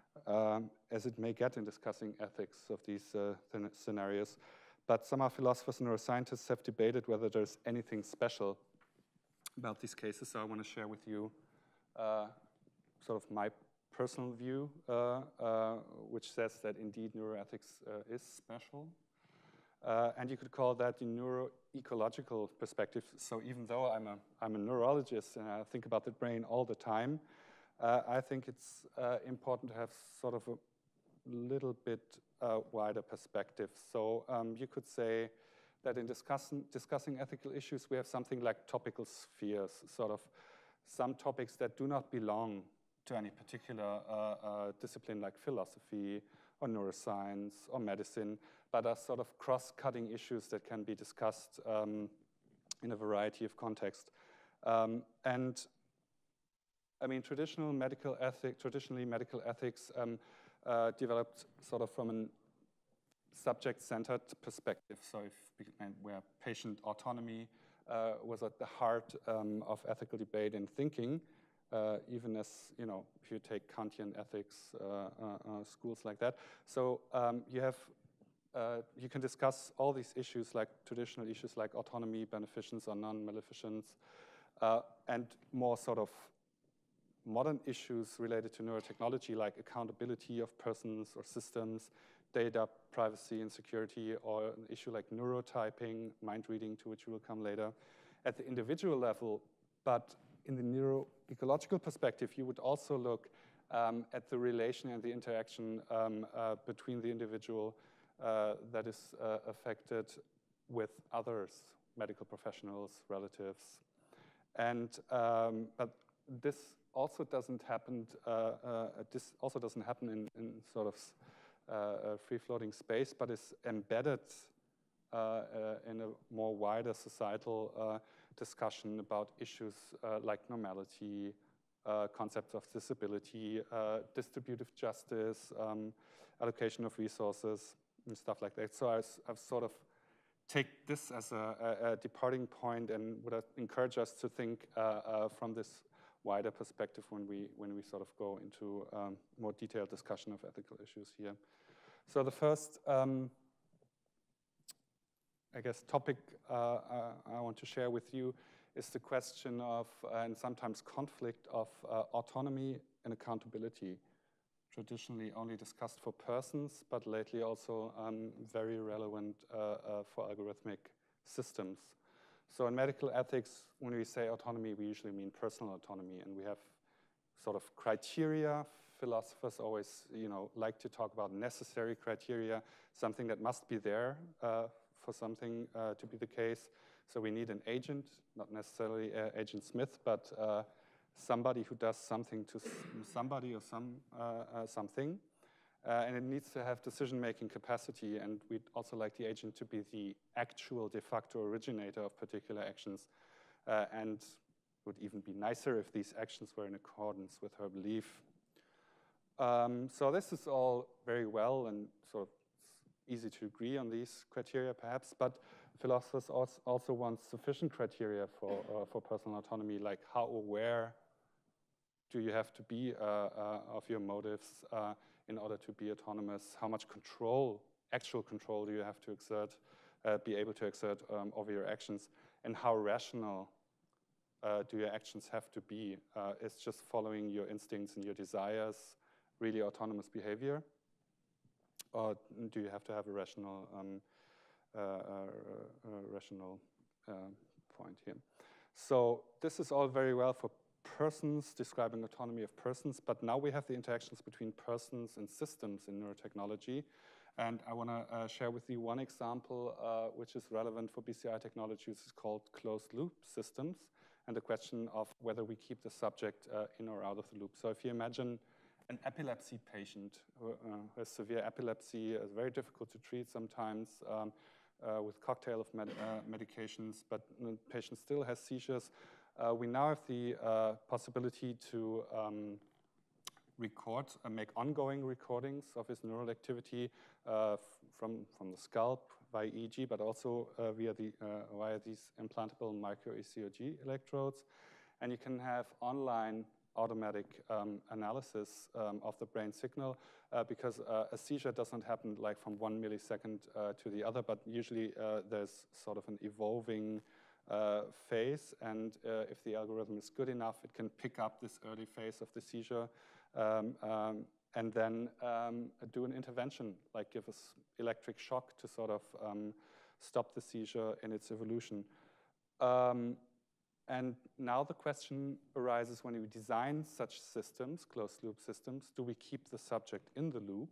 as it may get in discussing ethics of these scenarios. But some of our philosophers and neuroscientists have debated whether there's anything special about these cases. So I want to share with you sort of my personal view, which says that indeed neuroethics is special. And you could call that the neuroecological perspective. So even though I'm a neurologist and I think about the brain all the time, I think it's important to have sort of a little bit wider perspective. So you could say that in discussing ethical issues, we have something like topical spheres, sort of some topics that do not belong to any particular discipline like philosophy or neuroscience or medicine, but are sort of cross-cutting issues that can be discussed in a variety of contexts. And I mean, traditionally medical ethics developed sort of from a subject-centered perspective. So where patient autonomy was at the heart of ethical debate and thinking, even as, if you take Kantian ethics, schools like that. So you can discuss all these issues, like traditional issues like autonomy, beneficence or non-maleficence, and more sort of modern issues related to neurotechnology, like accountability of persons or systems, data privacy and security, or an issue like neurotyping, mind reading, to which we will come later, at the individual level. But in the neuroecological perspective, you would also look at the relation and the interaction between the individual that is affected with others, medical professionals, relatives. And but this also doesn't happen. In sort of free-floating space, but is embedded in a more wider societal discussion about issues like normality, concepts of disability, distributive justice, allocation of resources, and stuff like that. So I've sort of take this as a departing point, and would encourage us to think from this wider perspective when we sort of go into more detailed discussion of ethical issues here. So the first, I guess, topic I want to share with you is the question of, and sometimes conflict of, autonomy and accountability. Traditionally only discussed for persons, but lately also very relevant for algorithmic systems. So in medical ethics, when we say autonomy, we usually mean personal autonomy, and we have sort of criteria. Philosophers always, like to talk about necessary criteria, something that must be there for something to be the case. So we need an agent, not necessarily Agent Smith, but somebody who does something to somebody or something. And it needs to have decision-making capacity, and we'd also like the agent to be the actual de facto originator of particular actions, and would even be nicer if these actions were in accordance with her belief. So this is all very well, and sort of easy to agree on these criteria perhaps, but philosophers also want sufficient criteria for personal autonomy, like how aware do you have to be of your motives in order to be autonomous? How much control, actual control, do you have to exert, be able to exert over your actions? And how rational do your actions have to be? Is just following your instincts and your desires really autonomous behavior? Or do you have to have a rational, point here? So this is all very well for persons, describing autonomy of persons, but now we have the interactions between persons and systems in neurotechnology. And I want to share with you one example which is relevant for BCI technologies. It's called closed-loop systems, and the question of whether we keep the subject in or out of the loop. So if you imagine an epilepsy patient who has severe epilepsy, is very difficult to treat sometimes with cocktail of medications, but the patient still has seizures. We now have the possibility to record and make ongoing recordings of his neural activity from the scalp via EEG, but also via these implantable micro ECG electrodes. And you can have online automatic analysis of the brain signal because a seizure doesn't happen like from 1 millisecond to the other, but usually there's sort of an evolving phase, and if the algorithm is good enough, it can pick up this early phase of the seizure and then do an intervention, like give us electric shock to sort of stop the seizure in its evolution. And now the question arises, when we design such systems, closed-loop systems, do we keep the subject in the loop?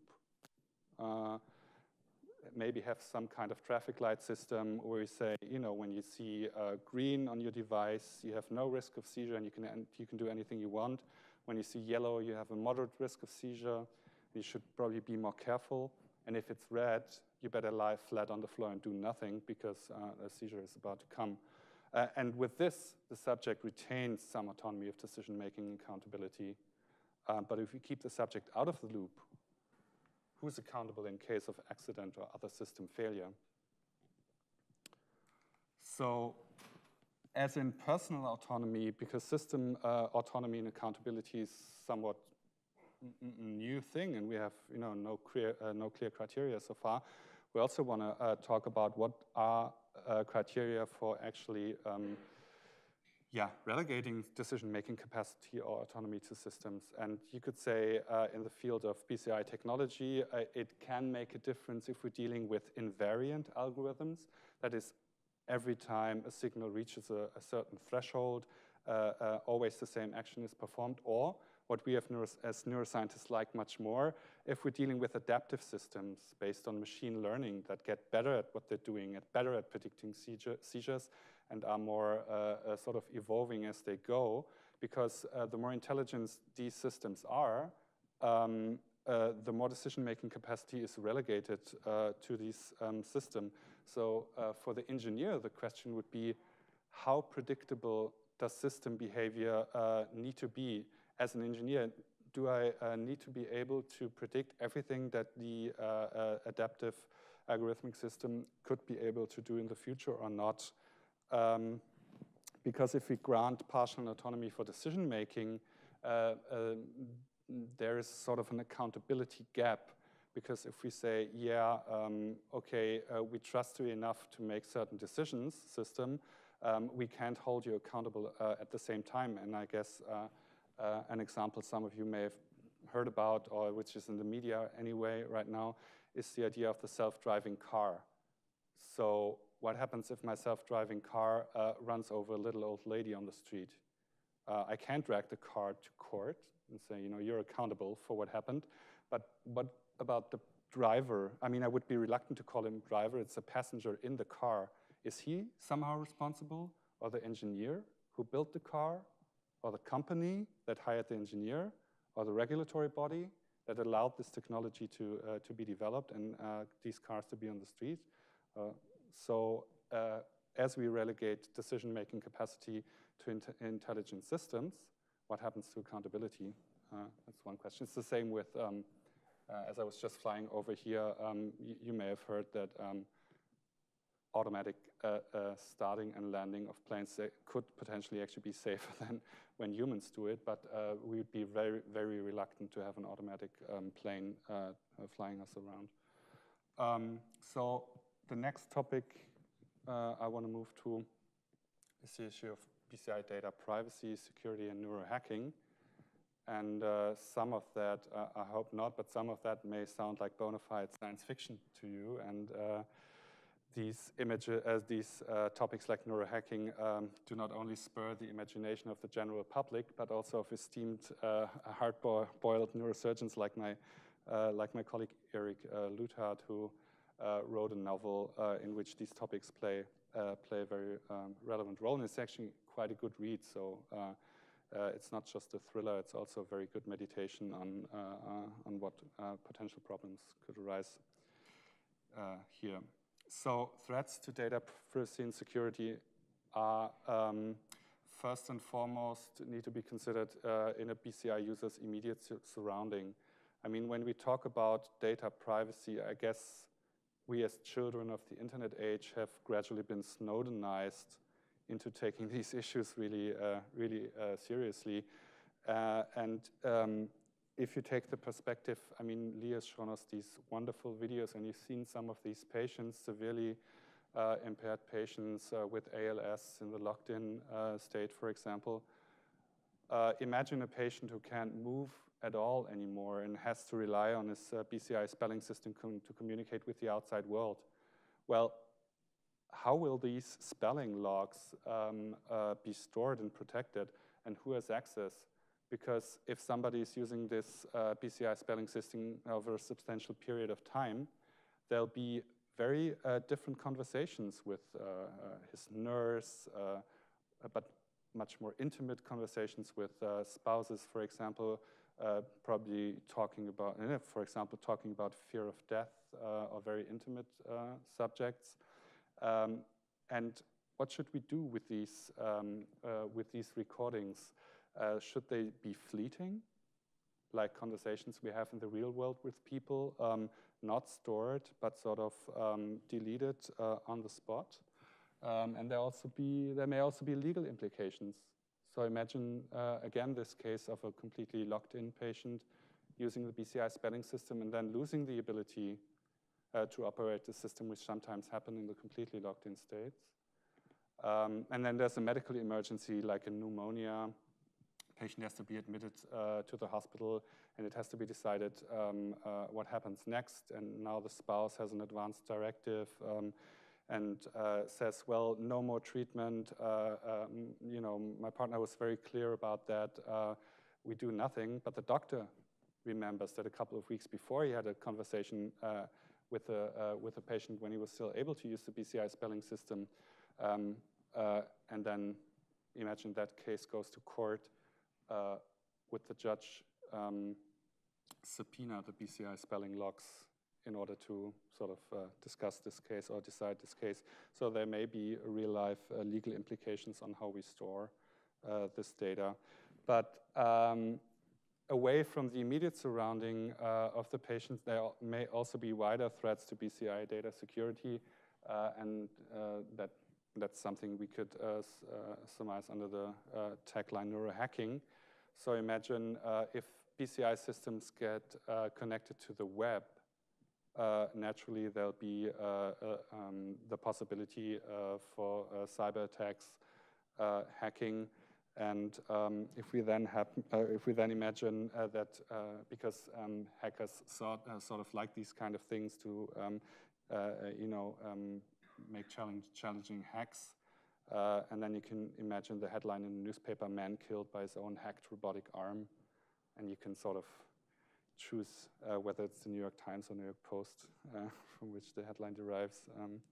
Maybe have some kind of traffic light system where you say, when you see green on your device, you have no risk of seizure and you can do anything you want. When you see yellow, you have a moderate risk of seizure. You should probably be more careful. And if it's red, you better lie flat on the floor and do nothing because a seizure is about to come. And with this, the subject retains some autonomy of decision-making and accountability. But if we keep the subject out of the loop, who's accountable in case of accident or other system failure? So as in personal autonomy, because system autonomy and accountability is somewhat new thing, and we have no clear criteria so far. We also want to talk about what are criteria for actually relegating decision-making capacity or autonomy to systems. And you could say in the field of BCI technology, it can make a difference if we're dealing with invariant algorithms. That is, every time a signal reaches a certain threshold, always the same action is performed. Or what we have as neuroscientists like much more, if we're dealing with adaptive systems based on machine learning that get better at what they're doing, better at predicting seizures, and are more sort of evolving as they go, because the more intelligent these systems are, the more decision-making capacity is relegated to these systems. So for the engineer, the question would be, how predictable does system behavior need to be? As an engineer, do I need to be able to predict everything that the adaptive algorithmic system could be able to do in the future or not? Because if we grant partial autonomy for decision-making, there is sort of an accountability gap. Because if we say, we trust you enough to make certain decisions, system, we can't hold you accountable at the same time. And I guess an example some of you may have heard about, or which is in the media anyway right now, is the idea of the self-driving car. So what happens if my self-driving car runs over a little old lady on the street? I can't drag the car to court and say, you're accountable for what happened. But what about the driver? I mean, I would be reluctant to call him driver. It's a passenger in the car. Is he somehow responsible? Or the engineer who built the car? Or the company that hired the engineer? Or the regulatory body that allowed this technology to be developed and these cars to be on the street? So as we relegate decision-making capacity to intelligent systems, what happens to accountability? That's one question. It's the same with, as I was just flying over here, you may have heard that automatic starting and landing of planes could potentially actually be safer than when humans do it, but we would be very, very reluctant to have an automatic plane flying us around. So the next topic I want to move to is the issue of BCI data privacy, security, and neurohacking. And some of that, I hope not, but some of that may sound like bona fide science fiction to you. And these topics like neurohacking do not only spur the imagination of the general public, but also of esteemed hard-boiled neurosurgeons like my colleague Eric Luthard, who wrote a novel in which these topics play a very relevant role. And it's actually quite a good read. So it's not just a thriller; it's also a very good meditation on what potential problems could arise here. So threats to data privacy and security are first and foremost need to be considered in a BCI user's immediate surrounding. I mean, when we talk about data privacy, I guess we as children of the internet age have gradually been Snowdenized into taking these issues really seriously. If you take the perspective, I mean, Leigh has shown us these wonderful videos, and you've seen some of these patients, severely impaired patients with ALS in the locked-in state, for example. Imagine a patient who can't move at all anymore and has to rely on his BCI spelling system to communicate with the outside world. Well, how will these spelling logs be stored and protected, and who has access? Because if somebody is using this BCI spelling system over a substantial period of time, there'll be very different conversations with his nurse, but much more intimate conversations with spouses, for example, probably talking about, for example, talking about fear of death or very intimate subjects. And what should we do with these recordings? Should they be fleeting, like conversations we have in the real world with people, not stored, but sort of deleted on the spot? And there may also be legal implications. So imagine, again, this case of a completely locked-in patient using the BCI spelling system and then losing the ability to operate the system, which sometimes happen in the completely locked-in states. And then there's a medical emergency like a pneumonia. Patient has to be admitted to the hospital, and it has to be decided what happens next. And now the spouse has an advanced directive and says, well, no more treatment. My partner was very clear about that. We do nothing, but the doctor remembers that a couple of weeks before he had a conversation with a patient when he was still able to use the BCI spelling system. And then imagine that case goes to court with the judge subpoena the BCI spelling logs in order to sort of discuss this case or decide this case. So there may be real-life legal implications on how we store this data. But away from the immediate surrounding of the patients, there may also be wider threats to BCI data security, and that's something we could surmise under the tagline neurohacking. So imagine if BCI systems get connected to the web, naturally there'll be the possibility for cyber attacks, hacking, and if we then imagine that because hackers sort of like these kind of things to make challenging hacks, and then you can imagine the headline in the newspaper: "Man killed by his own hacked robotic arm," and you can sort of choose whether it's the New York Times or New York Post from which the headline derives.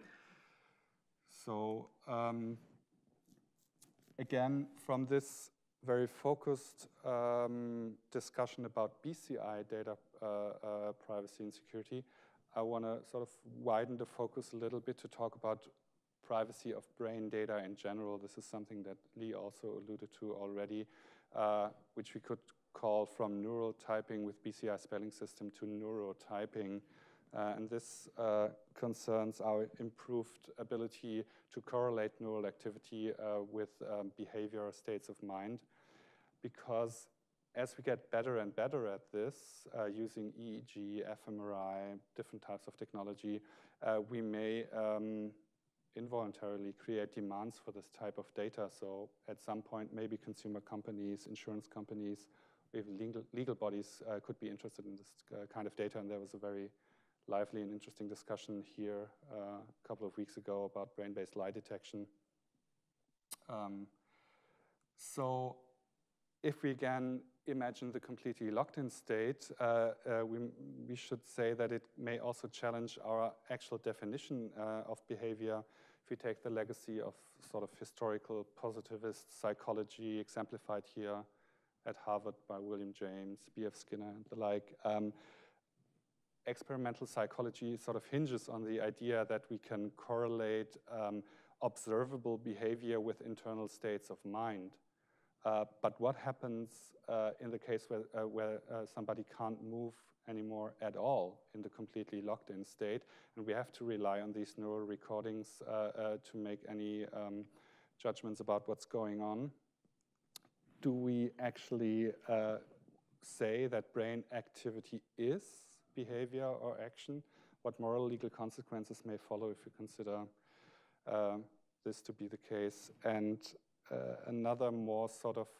Again, from this very focused discussion about BCI data privacy and security, I want to sort of widen the focus a little bit to talk about privacy of brain data in general. This is something that Leigh also alluded to already, which we could call from neural typing with BCI spelling system to neurotyping. And this concerns our improved ability to correlate neural activity with behavior or states of mind, because as we get better and better at this, using EEG, fMRI, different types of technology, we may involuntarily create demands for this type of data. So at some point, maybe consumer companies, insurance companies, even legal bodies could be interested in this kind of data. And there was a very lively and interesting discussion here a couple of weeks ago about brain-based lie detection. So if we again imagine the completely locked-in state, we should say that it may also challenge our actual definition of behavior. If we take the legacy of sort of historical positivist psychology exemplified here at Harvard by William James, B.F. Skinner, and the like, experimental psychology sort of hinges on the idea that we can correlate observable behavior with internal states of mind. But what happens in the case where somebody can't move anymore at all in the completely locked-in state, and we have to rely on these neural recordings to make any judgments about what's going on? Do we actually say that brain activity is behavior or action? What moral legal consequences may follow if we consider this to be the case? And another more sort of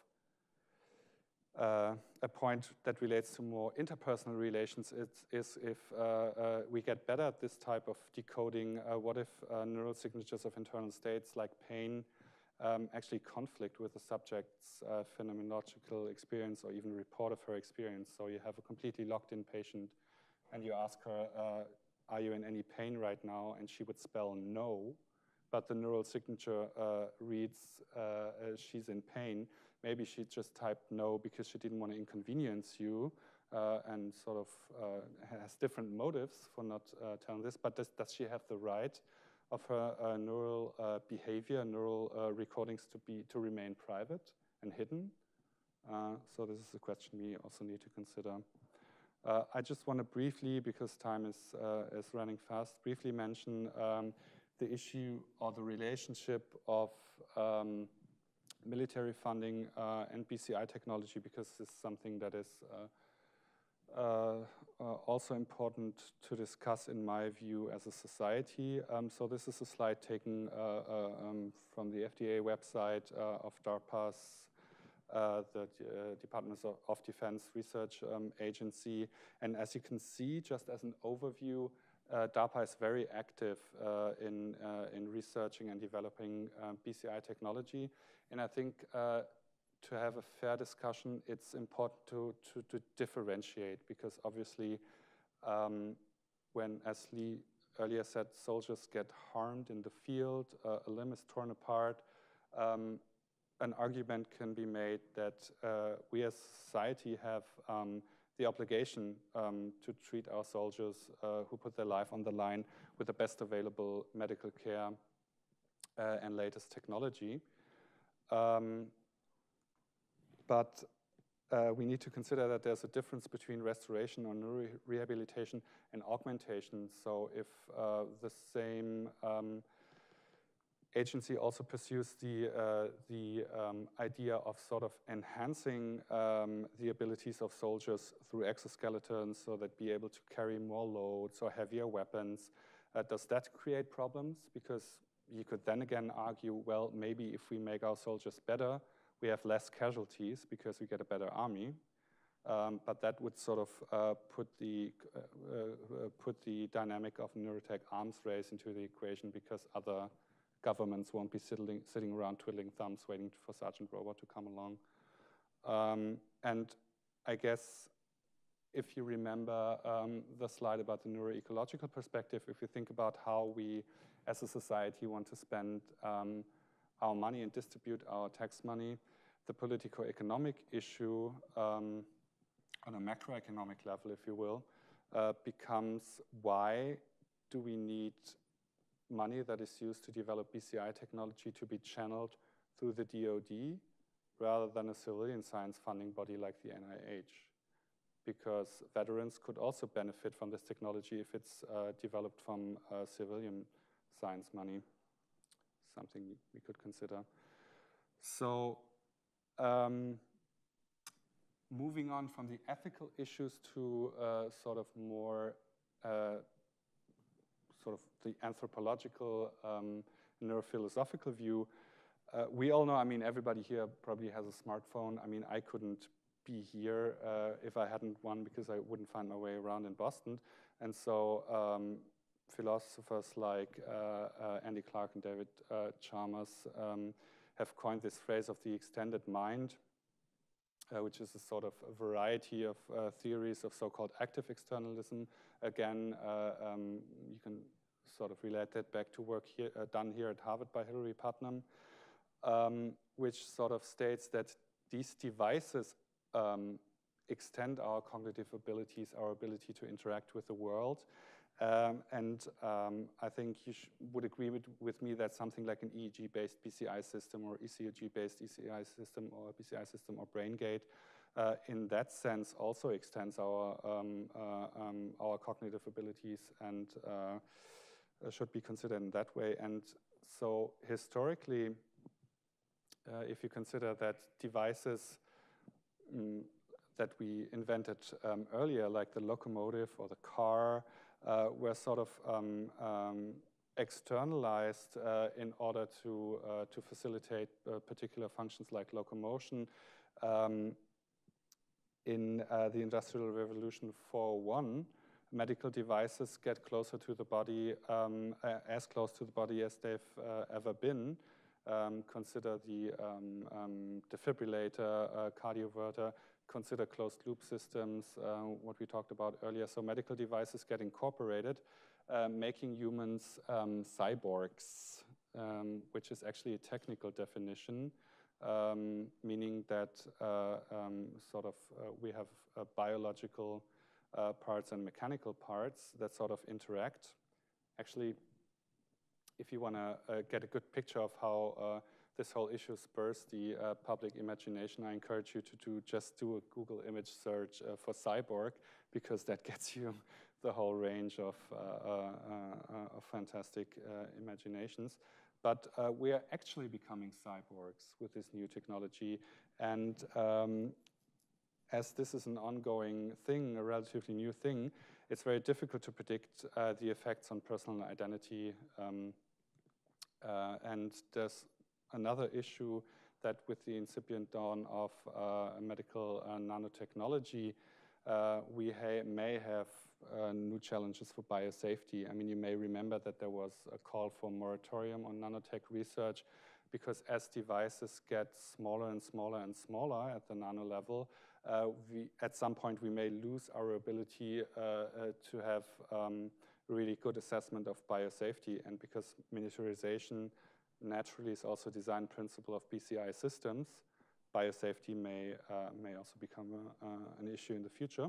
a point that relates to more interpersonal relations is if we get better at this type of decoding, what if neural signatures of internal states like pain actually conflict with the subject's phenomenological experience or even report of her experience? So you have a completely locked-in patient and you ask her, are you in any pain right now? And she would spell no, but the neural signature reads she's in pain. Maybe she just typed no because she didn't want to inconvenience you and sort of has different motives for not telling this, but does she have the right of her neural behavior, neural recordings to remain private and hidden? So this is a question we also need to consider. I just want to briefly, because time is running fast, briefly mention the issue or the relationship of military funding and BCI technology, because this is something that is also important to discuss in my view as a society. So this is a slide taken from the FDA website of DARPA's, the Department of Defense Research Agency. And as you can see, just as an overview, DARPA is very active in researching and developing BCI technology. And I think to have a fair discussion, it's important to differentiate, because obviously when, as Leigh earlier said, soldiers get harmed in the field, a limb is torn apart, an argument can be made that we as society have the obligation to treat our soldiers who put their life on the line with the best available medical care and latest technology. But we need to consider that there's a difference between restoration or neurorehabilitation and augmentation. So if the same agency also pursues the idea of sort of enhancing the abilities of soldiers through exoskeletons so that be able to carry more loads or heavier weapons, does that create problems? Because you could then again argue, well, maybe if we make our soldiers better, we have less casualties because we get a better army. But that would sort of put the dynamic of neurotech arms race into the equation, because other governments won't be sitting around twiddling thumbs waiting for Sergeant Robot to come along. And I guess if you remember the slide about the neuroecological perspective, if you think about how we as a society want to spend our money and distribute our tax money, the politico-economic issue on a macroeconomic level, if you will, becomes why do we need money that is used to develop BCI technology to be channeled through the DoD rather than a civilian science funding body like the NIH? Because veterans could also benefit from this technology if it's developed from civilian science money, something we could consider. So moving on from the ethical issues to sort of more sort of the anthropological, neurophilosophical view, we all know, I mean, everybody here probably has a smartphone. I mean, I couldn't be here if I hadn't one, because I wouldn't find my way around in Boston. And so philosophers like Andy Clark and David Chalmers have coined this phrase of the extended mind, which is a sort of a variety of theories of so-called active externalism. Again, you can sort of relate that back to work here, done here at Harvard by Hilary Putnam, which sort of states that these devices extend our cognitive abilities, our ability to interact with the world. And I think you would agree with me that something like an EEG-based BCI system or ECG-based ECI system or BCI system or BrainGate in that sense also extends our cognitive abilities and should be considered in that way. And so historically, if you consider that devices that we invented earlier, like the locomotive or the car, were sort of externalized in order to facilitate particular functions like locomotion. In the Industrial Revolution 4.1, medical devices get closer to the body, as close to the body as they've ever been. Consider the defibrillator, cardioverter, consider closed loop systems, what we talked about earlier. So medical devices get incorporated, making humans cyborgs, which is actually a technical definition, meaning that sort of we have biological parts and mechanical parts that sort of interact. Actually, if you want to get a good picture of how this whole issue spurs the public imagination, I encourage you to just do a Google image search for cyborg, because that gets you the whole range of fantastic imaginations. But we are actually becoming cyborgs with this new technology. And as this is an ongoing thing, a relatively new thing, it's very difficult to predict the effects on personal identity. And there's another issue that with the incipient dawn of medical nanotechnology, we may have new challenges for biosafety. I mean, you may remember that there was a call for moratorium on nanotech research because as devices get smaller and smaller and smaller at the nano level, at some point we may lose our ability to have really good assessment of biosafety. And because miniaturization naturally is also a design principle of BCI systems, biosafety may also become an issue in the future.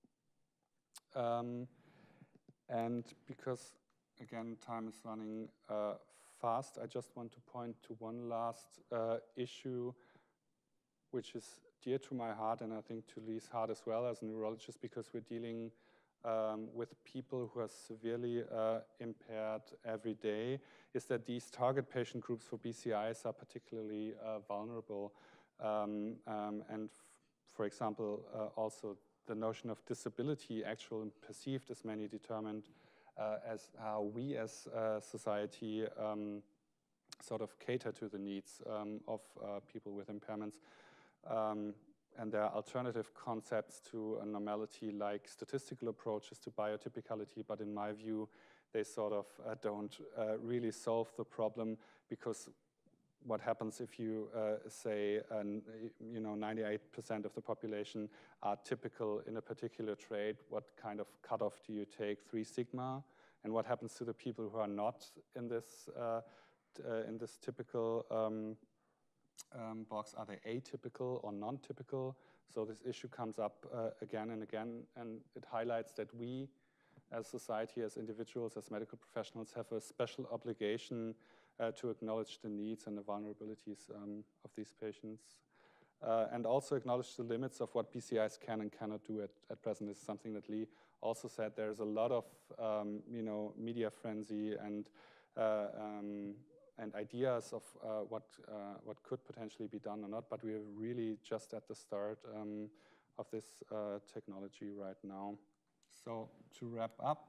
And because, again, time is running fast, I just want to point to one last issue, which is dear to my heart, and I think to Leigh's heart as well as a neurologist, because we're dealing with people who are severely impaired every day, is that these target patient groups for BCIs are particularly vulnerable. And for example, also the notion of disability, actual and perceived, as many determined as how we as society sort of cater to the needs of people with impairments. And there are alternative concepts to a normality like statistical approaches to biotypicality, but in my view, they sort of don't really solve the problem, because what happens if you say, 98% of the population are typical in a particular trait? What kind of cutoff do you take? 3 sigma? And what happens to the people who are not in this typical box? Are they atypical or non-typical? So this issue comes up again and again, and it highlights that we, as society, as individuals, as medical professionals, have a special obligation to acknowledge the needs and the vulnerabilities of these patients, and also acknowledge the limits of what BCIs can and cannot do at present. This is something that Leigh also said. There's a lot of media frenzy and ideas of what could potentially be done or not, but we are really just at the start of this technology right now. So to wrap up,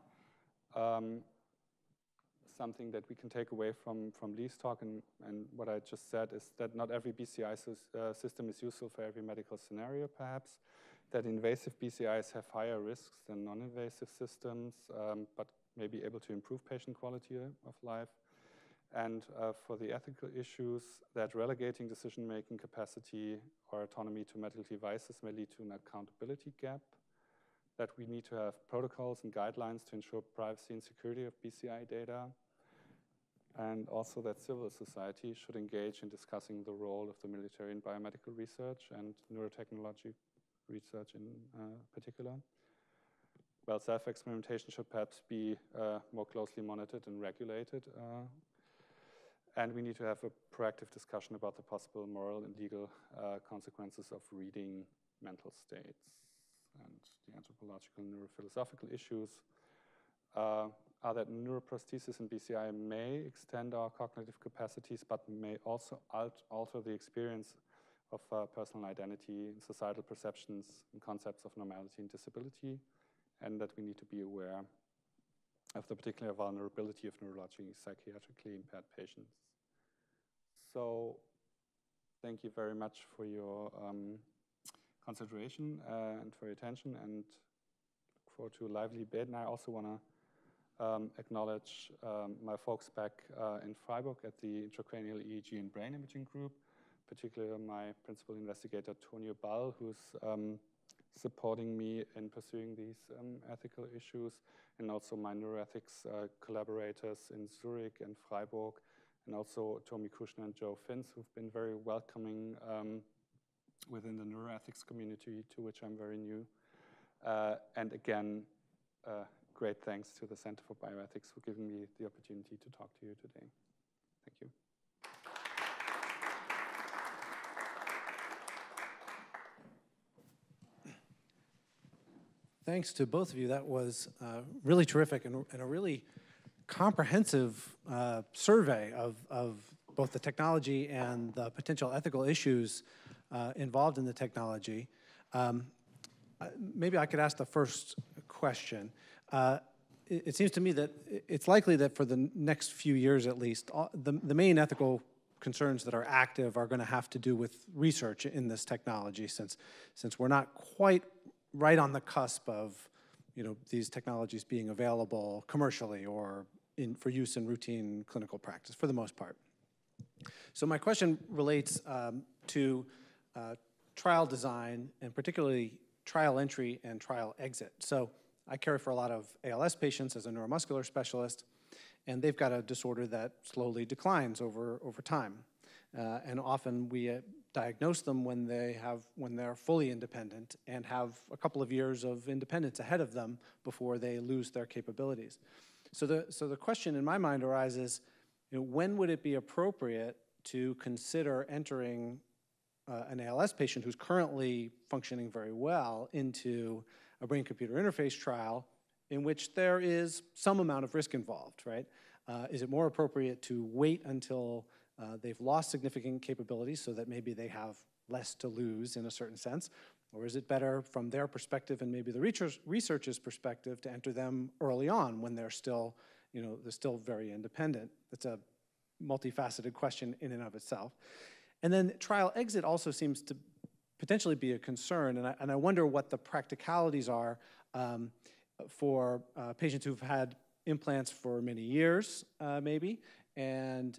something that we can take away from Leigh's talk and what I just said is that not every BCI system is useful for every medical scenario, perhaps, that invasive BCIs have higher risks than non-invasive systems, but may be able to improve patient quality of life. And for the ethical issues, that relegating decision-making capacity or autonomy to medical devices may lead to an accountability gap, that we need to have protocols and guidelines to ensure privacy and security of BCI data, and also that civil society should engage in discussing the role of the military in biomedical research and neurotechnology research in particular. Well, self-experimentation should perhaps be more closely monitored and regulated. And we need to have a proactive discussion about the possible moral and legal consequences of reading mental states. And the anthropological and neurophilosophical issues are that neuroprosthesis and BCI may extend our cognitive capacities, but may also alter the experience of personal identity, societal perceptions, and concepts of normality and disability, and that we need to be aware of the particular vulnerability of neurologically, psychiatrically impaired patients. So thank you very much for your consideration and for your attention, and look forward to a lively debate. And I also want to acknowledge my folks back in Freiburg at the intracranial EEG and brain imaging group, particularly my principal investigator, Tonio Ball, who's supporting me in pursuing these ethical issues, and also my neuroethics collaborators in Zurich and Freiburg, and also Tommy Kushner and Joe Finns, who've been very welcoming within the neuroethics community, to which I'm very new. And again, great thanks to the Center for Bioethics for giving me the opportunity to talk to you today. Thank you. Thanks to both of you. That was really terrific and a really comprehensive survey of both the technology and the potential ethical issues involved in the technology. Maybe I could ask the first question. It seems to me that it's likely that for the next few years at least, the main ethical concerns that are active are going to have to do with research in this technology, since we're not quite right on the cusp of these technologies being available commercially or for use in routine clinical practice for the most part. So my question relates to trial design, and particularly trial entry and trial exit. So I care for a lot of ALS patients as a neuromuscular specialist, and they've got a disorder that slowly declines over time. And often we diagnose them when they're fully independent and have a couple of years of independence ahead of them before they lose their capabilities. So the question in my mind arises, when would it be appropriate to consider entering an ALS patient who's currently functioning very well into a brain-computer interface trial in which there is some amount of risk involved, right? Is it more appropriate to wait until they've lost significant capabilities so that maybe they have less to lose in a certain sense? Or is it better from their perspective and maybe the researcher's perspective to enter them early on when they're still, they're still very independent? That's a multifaceted question in and of itself. And then trial exit also seems to potentially be a concern, and I wonder what the practicalities are for patients who've had implants for many years, maybe, and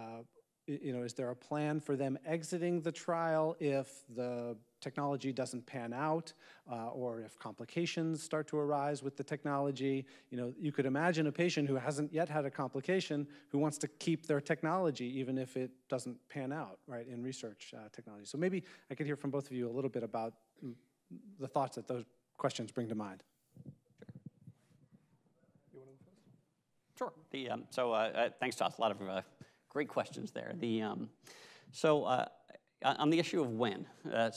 is there a plan for them exiting the trial if the technology doesn't pan out, or if complications start to arise with the technology? You could imagine a patient who hasn't yet had a complication who wants to keep their technology even if it doesn't pan out, right, in research technology. So maybe I could hear from both of you a little bit about the thoughts that those questions bring to mind. You want to go first? Sure. Thanks, Todd. A lot of great questions there. On the issue of when,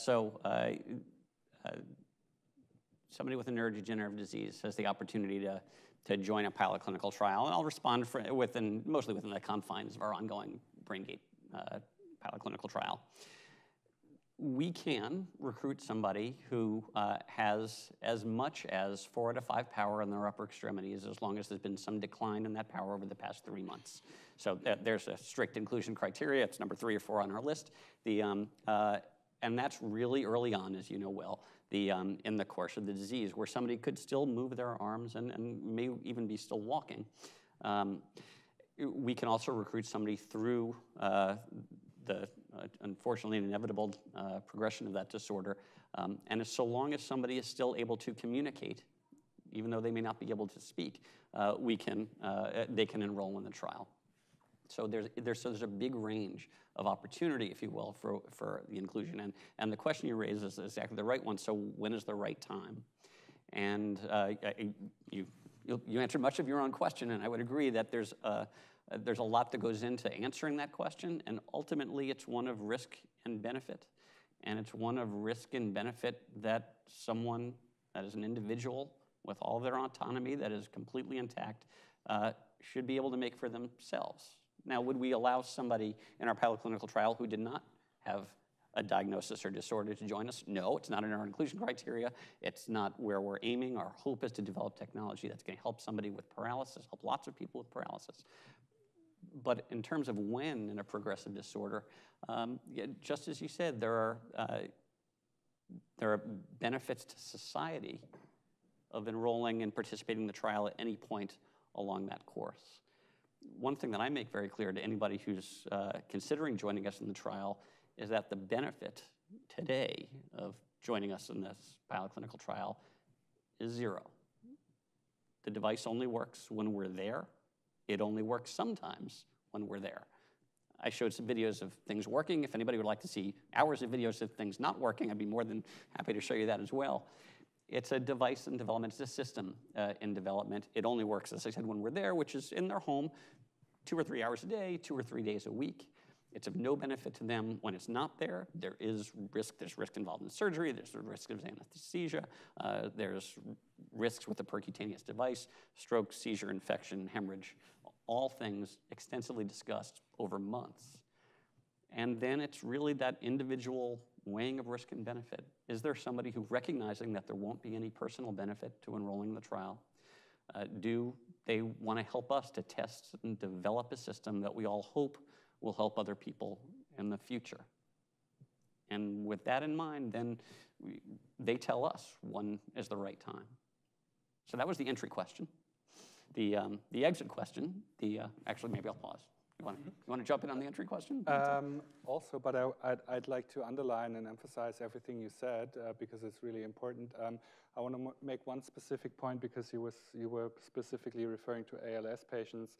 somebody with a neurodegenerative disease has the opportunity to join a pilot clinical trial, and I'll respond mostly within the confines of our ongoing BrainGate pilot clinical trial. We can recruit somebody who has as much as 4 out of 5 power in their upper extremities as long as there's been some decline in that power over the past 3 months. So there's a strict inclusion criteria. It's number 3 or 4 on our list. And that's really early on, as you know well, in the course of the disease, where somebody could still move their arms and may even be still walking. We can also recruit somebody through unfortunately, an inevitable progression of that disorder. And so long as somebody is still able to communicate, even though they may not be able to speak, they can enroll in the trial. So there's a big range of opportunity, if you will, for the inclusion. And the question you raise is exactly the right one. So when is the right time? And you answered much of your own question, and I would agree that there's a lot that goes into answering that question, and ultimately it's one of risk and benefit. And it's one of risk and benefit that someone that is an individual with all their autonomy that is completely intact should be able to make for themselves. Now, would we allow somebody in our pilot clinical trial who did not have a diagnosis or disorder to join us? No, it's not in our inclusion criteria. It's not where we're aiming. Our hope is to develop technology that's going to help somebody with paralysis, help lots of people with paralysis. But in terms of when in a progressive disorder, just as you said, there are benefits to society of enrolling and participating in the trial at any point along that course. One thing that I make very clear to anybody who's considering joining us in the trial is that the benefit today of joining us in this pilot clinical trial is 0. The device only works when we're there. It only works sometimes when we're there. I showed some videos of things working. If anybody would like to see hours of videos of things not working, I'd be more than happy to show you that as well. It's a device in development. It's a system in development. It only works, as I said, when we're there, which is in their home 2 or 3 hours a day, 2 or 3 days a week. It's of no benefit to them when it's not there. There is risk. There's risk involved in surgery. There's a risk of anesthesia. There's risks with the percutaneous device, stroke, seizure, infection, hemorrhage, all things extensively discussed over months. And then it's really that individual weighing of risk and benefit. Is there somebody who, recognizing that there won't be any personal benefit to enrolling in the trial, do they want to help us to test and develop a system that we all hope will help other people in the future? And with that in mind, then they tell us when is the right time. So that was the entry question. The exit question, actually, maybe I'll pause. You want to jump in on the entry question? Also, but I'd like to underline and emphasize everything you said because it's really important. I want to make one specific point because you were specifically referring to ALS patients.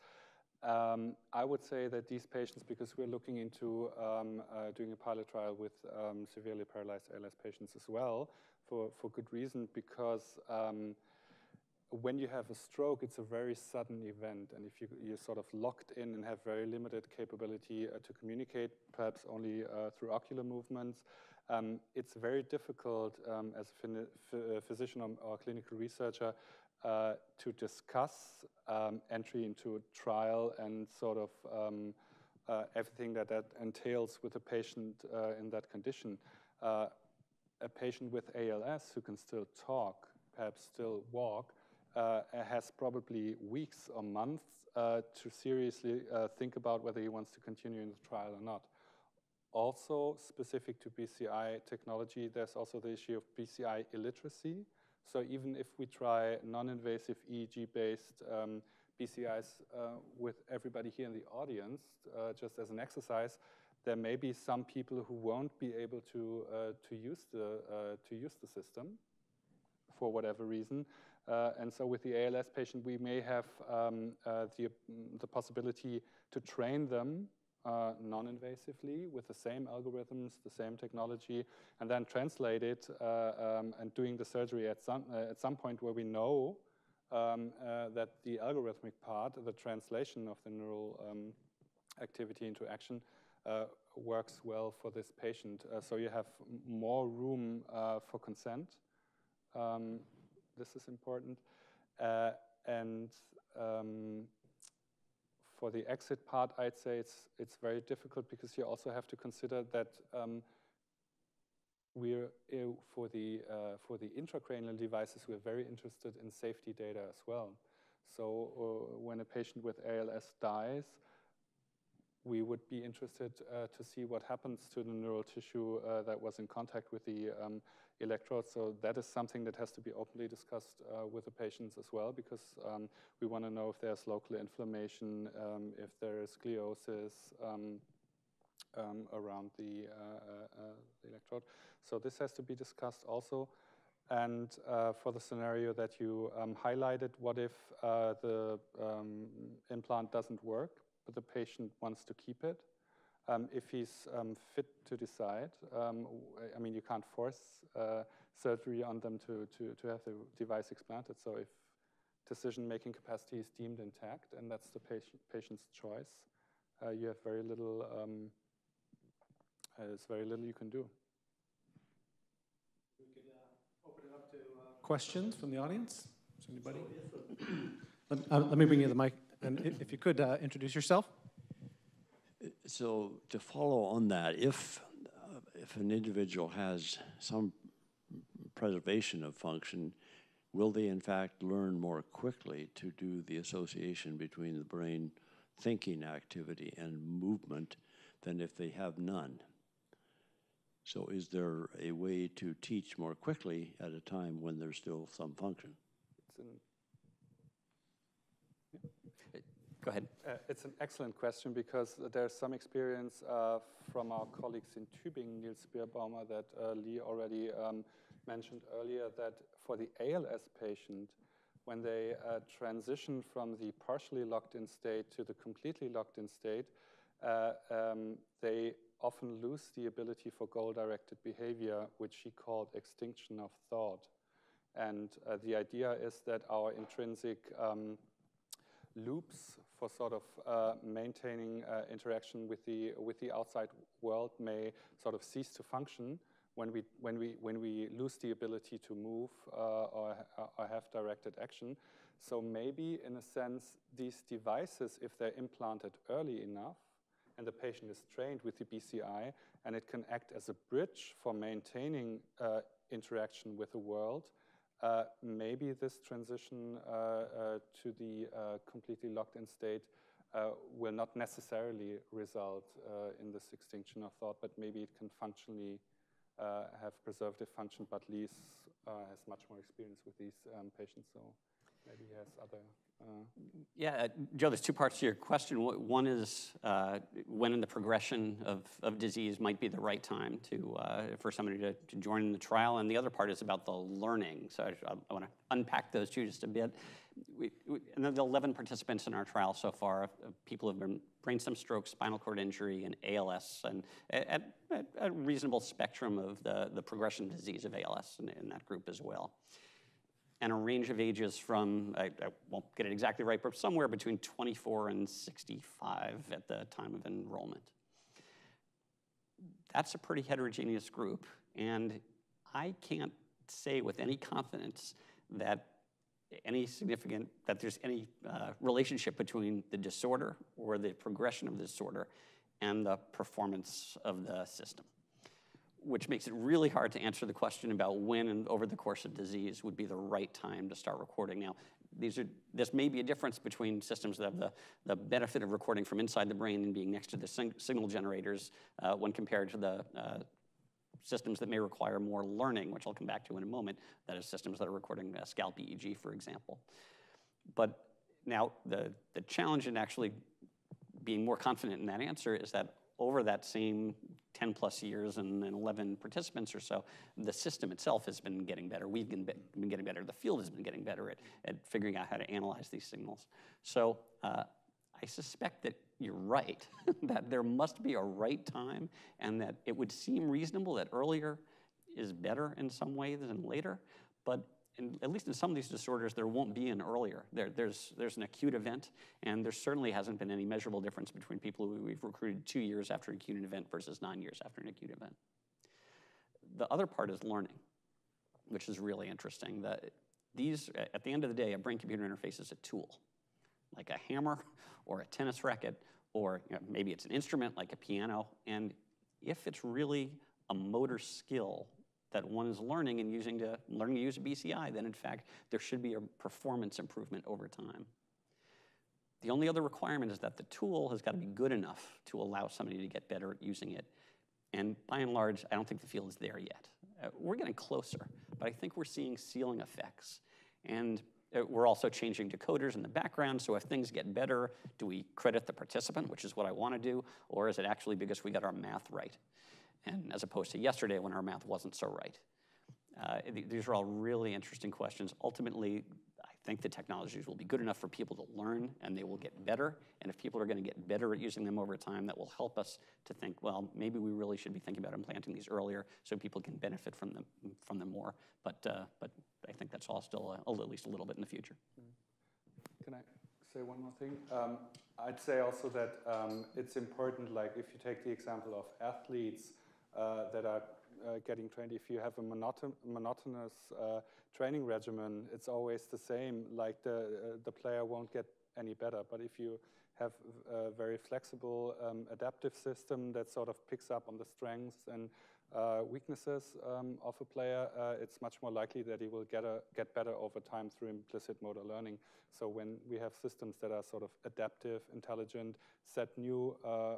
I would say that these patients, because we're looking into doing a pilot trial with severely paralyzed ALS patients as well, for good reason, because when you have a stroke, it's a very sudden event, and if you're sort of locked in and have very limited capability to communicate, perhaps only through ocular movements, it's very difficult as a physician or clinical researcher to discuss entry into a trial and sort of everything that entails with a patient in that condition. A patient with ALS who can still talk, perhaps still walk, has probably weeks or months to seriously think about whether he wants to continue in the trial or not. Also, specific to BCI technology, there's also the issue of BCI illiteracy. So even if we try non-invasive EEG-based BCIs with everybody here in the audience, just as an exercise, there may be some people who won't be able to use the system for whatever reason. And so with the ALS patient, we may have the possibility to train them non-invasively with the same algorithms, the same technology, and then translate it and doing the surgery at some point where we know that the algorithmic part, the translation of the neural activity into action, works well for this patient. So you have more room for consent. This is important. For the exit part, I'd say it's very difficult because you also have to consider that for the intracranial devices, we're very interested in safety data as well. So when a patient with ALS dies, we would be interested to see what happens to the neural tissue that was in contact with the electrode. So that is something that has to be openly discussed with the patients as well, because we want to know if there's local inflammation, if there is gliosis around the electrode. So this has to be discussed also. And for the scenario that you highlighted, what if the implant doesn't work, but the patient wants to keep it? If he's fit to decide, I mean, you can't force surgery on them to have the device explanted. So if decision-making capacity is deemed intact, and that's the patient's choice, you have very little. There's very little you can do. We could open it up to questions from the audience. Is anybody? Let me bring you the mic, and if you could introduce yourself. So to follow on that, if an individual has some preservation of function, will they in fact learn more quickly to do the association between the brain thinking activity and movement than if they have none? So is there a way to teach more quickly at a time when there's still some function? Go ahead. It's an excellent question because there's some experience from our colleagues in Tübingen, Niels Bierbaumer, that Leigh already mentioned earlier, that for the ALS patient, when they transition from the partially locked-in state to the completely locked-in state, they often lose the ability for goal-directed behavior, which he called extinction of thought. And the idea is that our intrinsic loops for sort of maintaining interaction with the outside world may sort of cease to function when we lose the ability to move or have directed action. So maybe, in a sense, these devices, if they're implanted early enough, and the patient is trained with the BCI, and it can act as a bridge for maintaining interaction with the world, maybe this transition to the completely locked-in state will not necessarily result in this extinction of thought, but maybe it can functionally have preservative function, but Leigh has much more experience with these patients, so maybe he has other... Yeah, Joe, there's two parts to your question. One is when in the progression of disease might be the right time for somebody to join in the trial, and the other part is about the learning. So I want to unpack those two just a bit. And then the 11 participants in our trial so far, people have been brainstem stroke, spinal cord injury, and ALS, and at a reasonable spectrum of the progression disease of ALS in that group as well. And a range of ages from, I won't get it exactly right, but somewhere between 24 and 65 at the time of enrollment. That's a pretty heterogeneous group, and I can't say with any confidence that there's any relationship between the disorder or the progression of the disorder and the performance of the system, which makes it really hard to answer the question about when and over the course of disease would be the right time to start recording. Now, this may be a difference between systems that have the benefit of recording from inside the brain and being next to the signal generators when compared to the systems that may require more learning, which I'll come back to in a moment, that is systems that are recording scalp EEG, for example. But now, the challenge in actually being more confident in that answer is that over that same 10 plus years and 11 participants or so, the system itself has been getting better. We've been getting better. The field has been getting better at figuring out how to analyze these signals. So I suspect that you're right, that there must be a right time, and that it would seem reasonable that earlier is better in some way than later. But at least in some of these disorders, there won't be an earlier. There's an acute event, and there certainly hasn't been any measurable difference between people who we've recruited 2 years after an acute event versus 9 years after an acute event. The other part is learning, which is really interesting. At the end of the day, a brain-computer interface is a tool, like a hammer or a tennis racket, or maybe it's an instrument like a piano. And if it's really a motor skill that one is learning and learning to use a BCI, then in fact, there should be a performance improvement over time. The only other requirement is that the tool has got to be good enough to allow somebody to get better at using it. And by and large, I don't think the field is there yet. We're getting closer, but I think we're seeing ceiling effects. And we're also changing decoders in the background, so if things get better, do we credit the participant, which is what I want to do, or is it actually because we got our math right? And as opposed to yesterday when our math wasn't so right. These are all really interesting questions. Ultimately, I think the technologies will be good enough for people to learn, and they will get better. And if people are going to get better at using them over time, that will help us to think, well, maybe we really should be thinking about implanting these earlier so people can benefit from them more. But I think that's all still at least a little bit in the future. Can I say one more thing? I'd say also that it's important, like if you take the example of athletes that are getting trained, if you have a monotonous training regimen, it's always the same, like the player won't get any better. But if you have a very flexible adaptive system that sort of picks up on the strengths and weaknesses of a player, it's much more likely that he will get better over time through implicit motor learning. So when we have systems that are sort of adaptive, intelligent, set new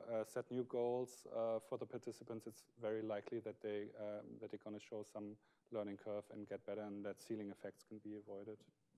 goals for the participants, it's very likely that they're going to show some learning curve and get better, and that ceiling effects can be avoided.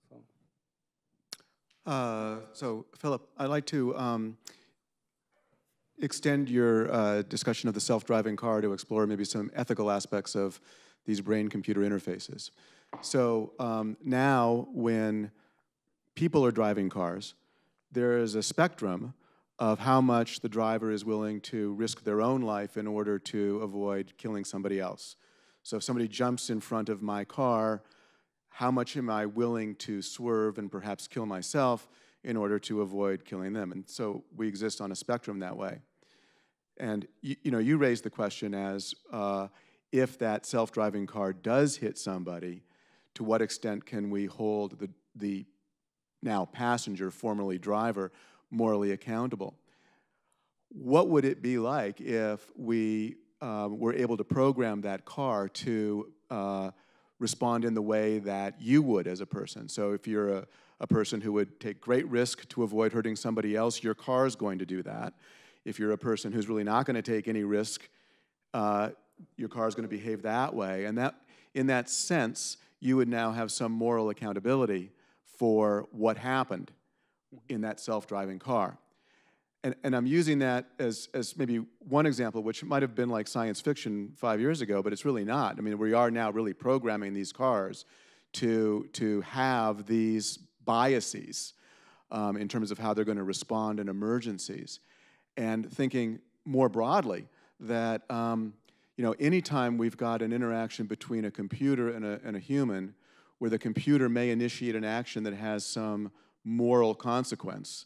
So Philipp, I'd like to extend your discussion of the self-driving car to explore maybe some ethical aspects of these brain-computer interfaces. So now when people are driving cars, there is a spectrum of how much the driver is willing to risk their own life in order to avoid killing somebody else. So if somebody jumps in front of my car, how much am I willing to swerve and perhaps kill myself in order to avoid killing them. And so we exist on a spectrum that way. And you raised the question as if that self-driving car does hit somebody, to what extent can we hold the now passenger, formerly driver, morally accountable? What would it be like if we were able to program that car to respond in the way that you would as a person? So if you're a person who would take great risk to avoid hurting somebody else, your car is going to do that. If you're a person who's really not going to take any risk, your car is going to behave that way. And that, in that sense, you would now have some moral accountability for what happened in that self-driving car. And I'm using that as maybe one example, which might have been like science fiction 5 years ago, but it's really not. I mean, we are now really programming these cars to have these biases in terms of how they're going to respond in emergencies. And thinking more broadly that anytime we've got an interaction between a computer and a human, where the computer may initiate an action that has some moral consequence,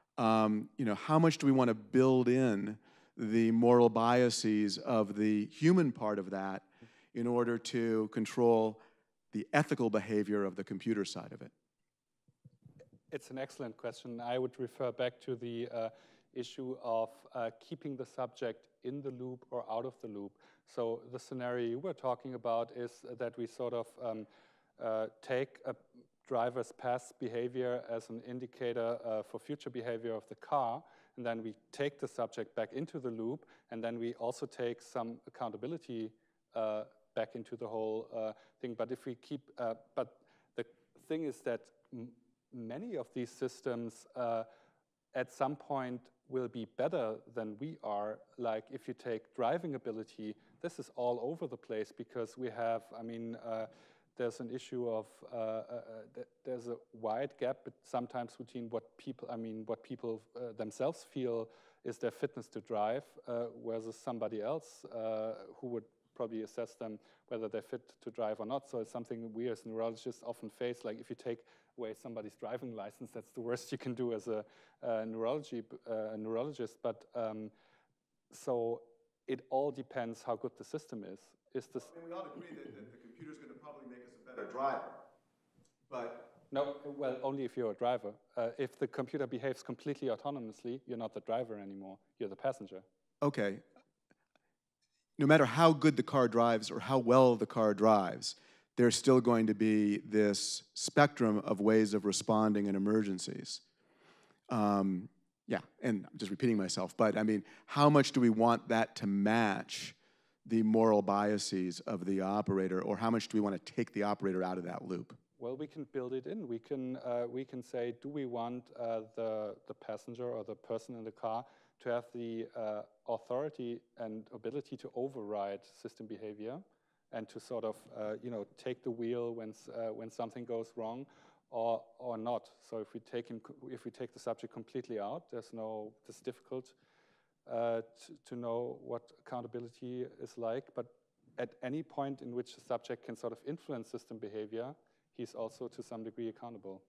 how much do we want to build in the moral biases of the human part of that in order to control the ethical behavior of the computer side of it? It's an excellent question. I would refer back to the issue of keeping the subject in the loop or out of the loop. So the scenario you were talking about is that we sort of take a driver's past behavior as an indicator for future behavior of the car, and then we take the subject back into the loop, and then we also take some accountability back into the whole thing. But if we keep, but the thing is that many of these systems at some point will be better than we are. Like if you take driving ability, this is all over the place because we have, there's an issue of, there's a wide gap sometimes between what people themselves feel is their fitness to drive versus somebody else who would probably assess them whether they're fit to drive or not. So it's something we as neurologists often face. Like if you take away somebody's driving license, that's the worst you can do as a neurologist. But so it all depends how good the system is. And we all agree that the computer's going to probably make us a better driver, but... No, well, only if you're a driver. If the computer behaves completely autonomously, you're not the driver anymore, you're the passenger. Okay. No matter how good the car drives or how well the car drives, there's still going to be this spectrum of ways of responding in emergencies. Yeah, and I'm just repeating myself, but how much do we want that to match the moral biases of the operator, or how much do we want to take the operator out of that loop? Well, we can build it in. We can say, do we want the passenger or the person in the car to have the authority and ability to override system behavior and to sort of take the wheel when something goes wrong, or not. So if we take the subject completely out, it's difficult to know what accountability is like. But at any point in which the subject can sort of influence system behavior, he's also to some degree accountable.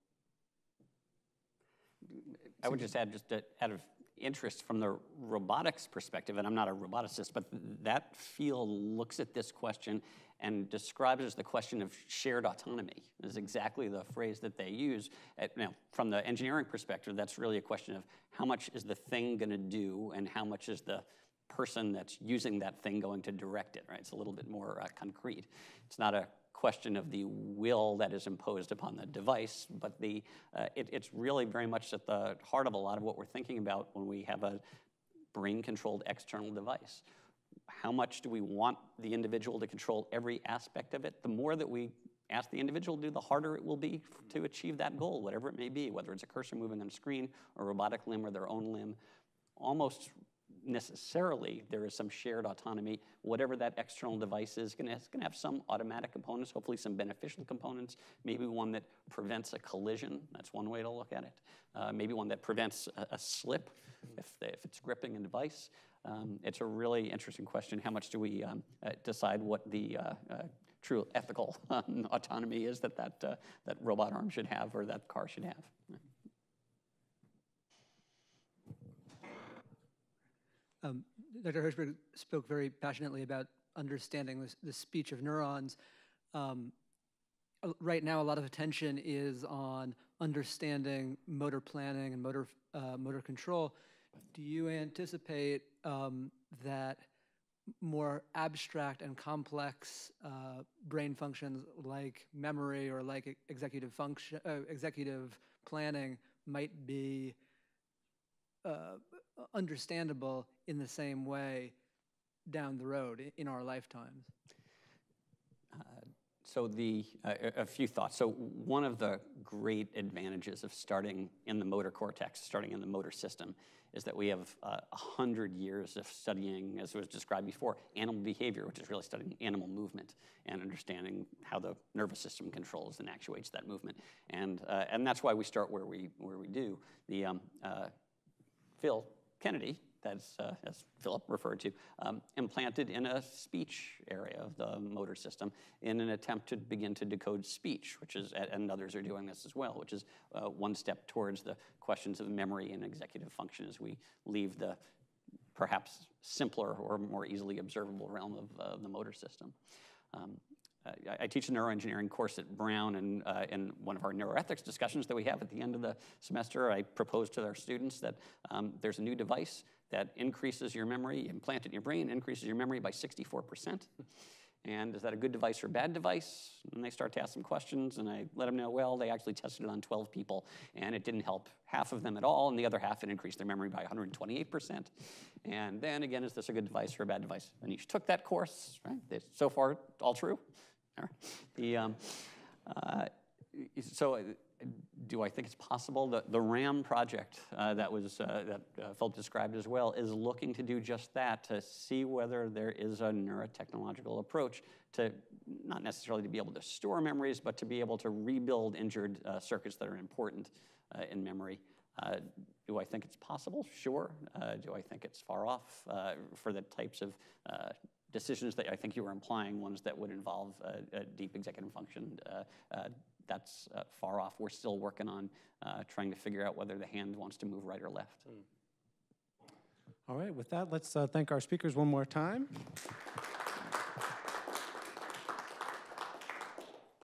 I would just add, out of interest from the robotics perspective, and I'm not a roboticist, but that field looks at this question and describes it as the question of shared autonomy, is exactly the phrase that they use. Now, from the engineering perspective, that's really a question of how much is the thing going to do and how much is the person that's using that thing going to direct it, right? It's a little bit more concrete. It's not a question of the will that is imposed upon the device, but it's really very much at the heart of a lot of what we're thinking about when we have a brain-controlled external device. How much do we want the individual to control every aspect of it? The more that we ask the individual to do, the harder it will be to achieve that goal, whatever it may be, whether it's a cursor moving on a screen, or a robotic limb, or their own limb. Almost necessarily, there is some shared autonomy. Whatever that external device is going to have some automatic components, hopefully some beneficial components, maybe one that prevents a collision. That's one way to look at it. Maybe one that prevents a slip if it's gripping a device. It's a really interesting question. How much do we decide what the true ethical autonomy is that robot arm should have or that car should have? Dr. Hochberg spoke very passionately about understanding the speech of neurons. Right now, a lot of attention is on understanding motor planning and motor control. Do you anticipate that more abstract and complex brain functions like memory or like executive planning might be understandable in the same way down the road in our lifetimes? So a few thoughts. So one of the great advantages of starting in the motor cortex, starting in the motor system, is that we have 100 years of studying, as was described before, animal behavior, which is really studying animal movement and understanding how the nervous system controls and actuates that movement. And that's why we start where we do. Phil Kennedy, as Philip referred to, implanted in a speech area of the motor system in an attempt to begin to decode speech, which is, and others are doing this as well, which is one step towards the questions of memory and executive function as we leave the perhaps simpler or more easily observable realm of the motor system. I teach a neuroengineering course at Brown, and in one of our neuroethics discussions that we have at the end of the semester, I propose to our students that there's a new device that increases your memory, implant it in your brain, increases your memory by 64%. And is that a good device or a bad device? And they start to ask some questions, and I let them know, well, they actually tested it on 12 people, and it didn't help half of them at all, and the other half, it increased their memory by 128%. And then again, is this a good device or a bad device? And each took that course, right? So far, all true. So do I think it's possible? The RAM project that Philip described as well is looking to do just that, to see whether there is a neurotechnological approach to not necessarily to be able to store memories, but to be able to rebuild injured circuits that are important in memory. Do I think it's possible? Sure. Do I think it's far off for the types of decisions that I think you were implying, ones that would involve a deep executive function? That's far off. We're still working on trying to figure out whether the hand wants to move right or left. All right, with that, let's thank our speakers one more time.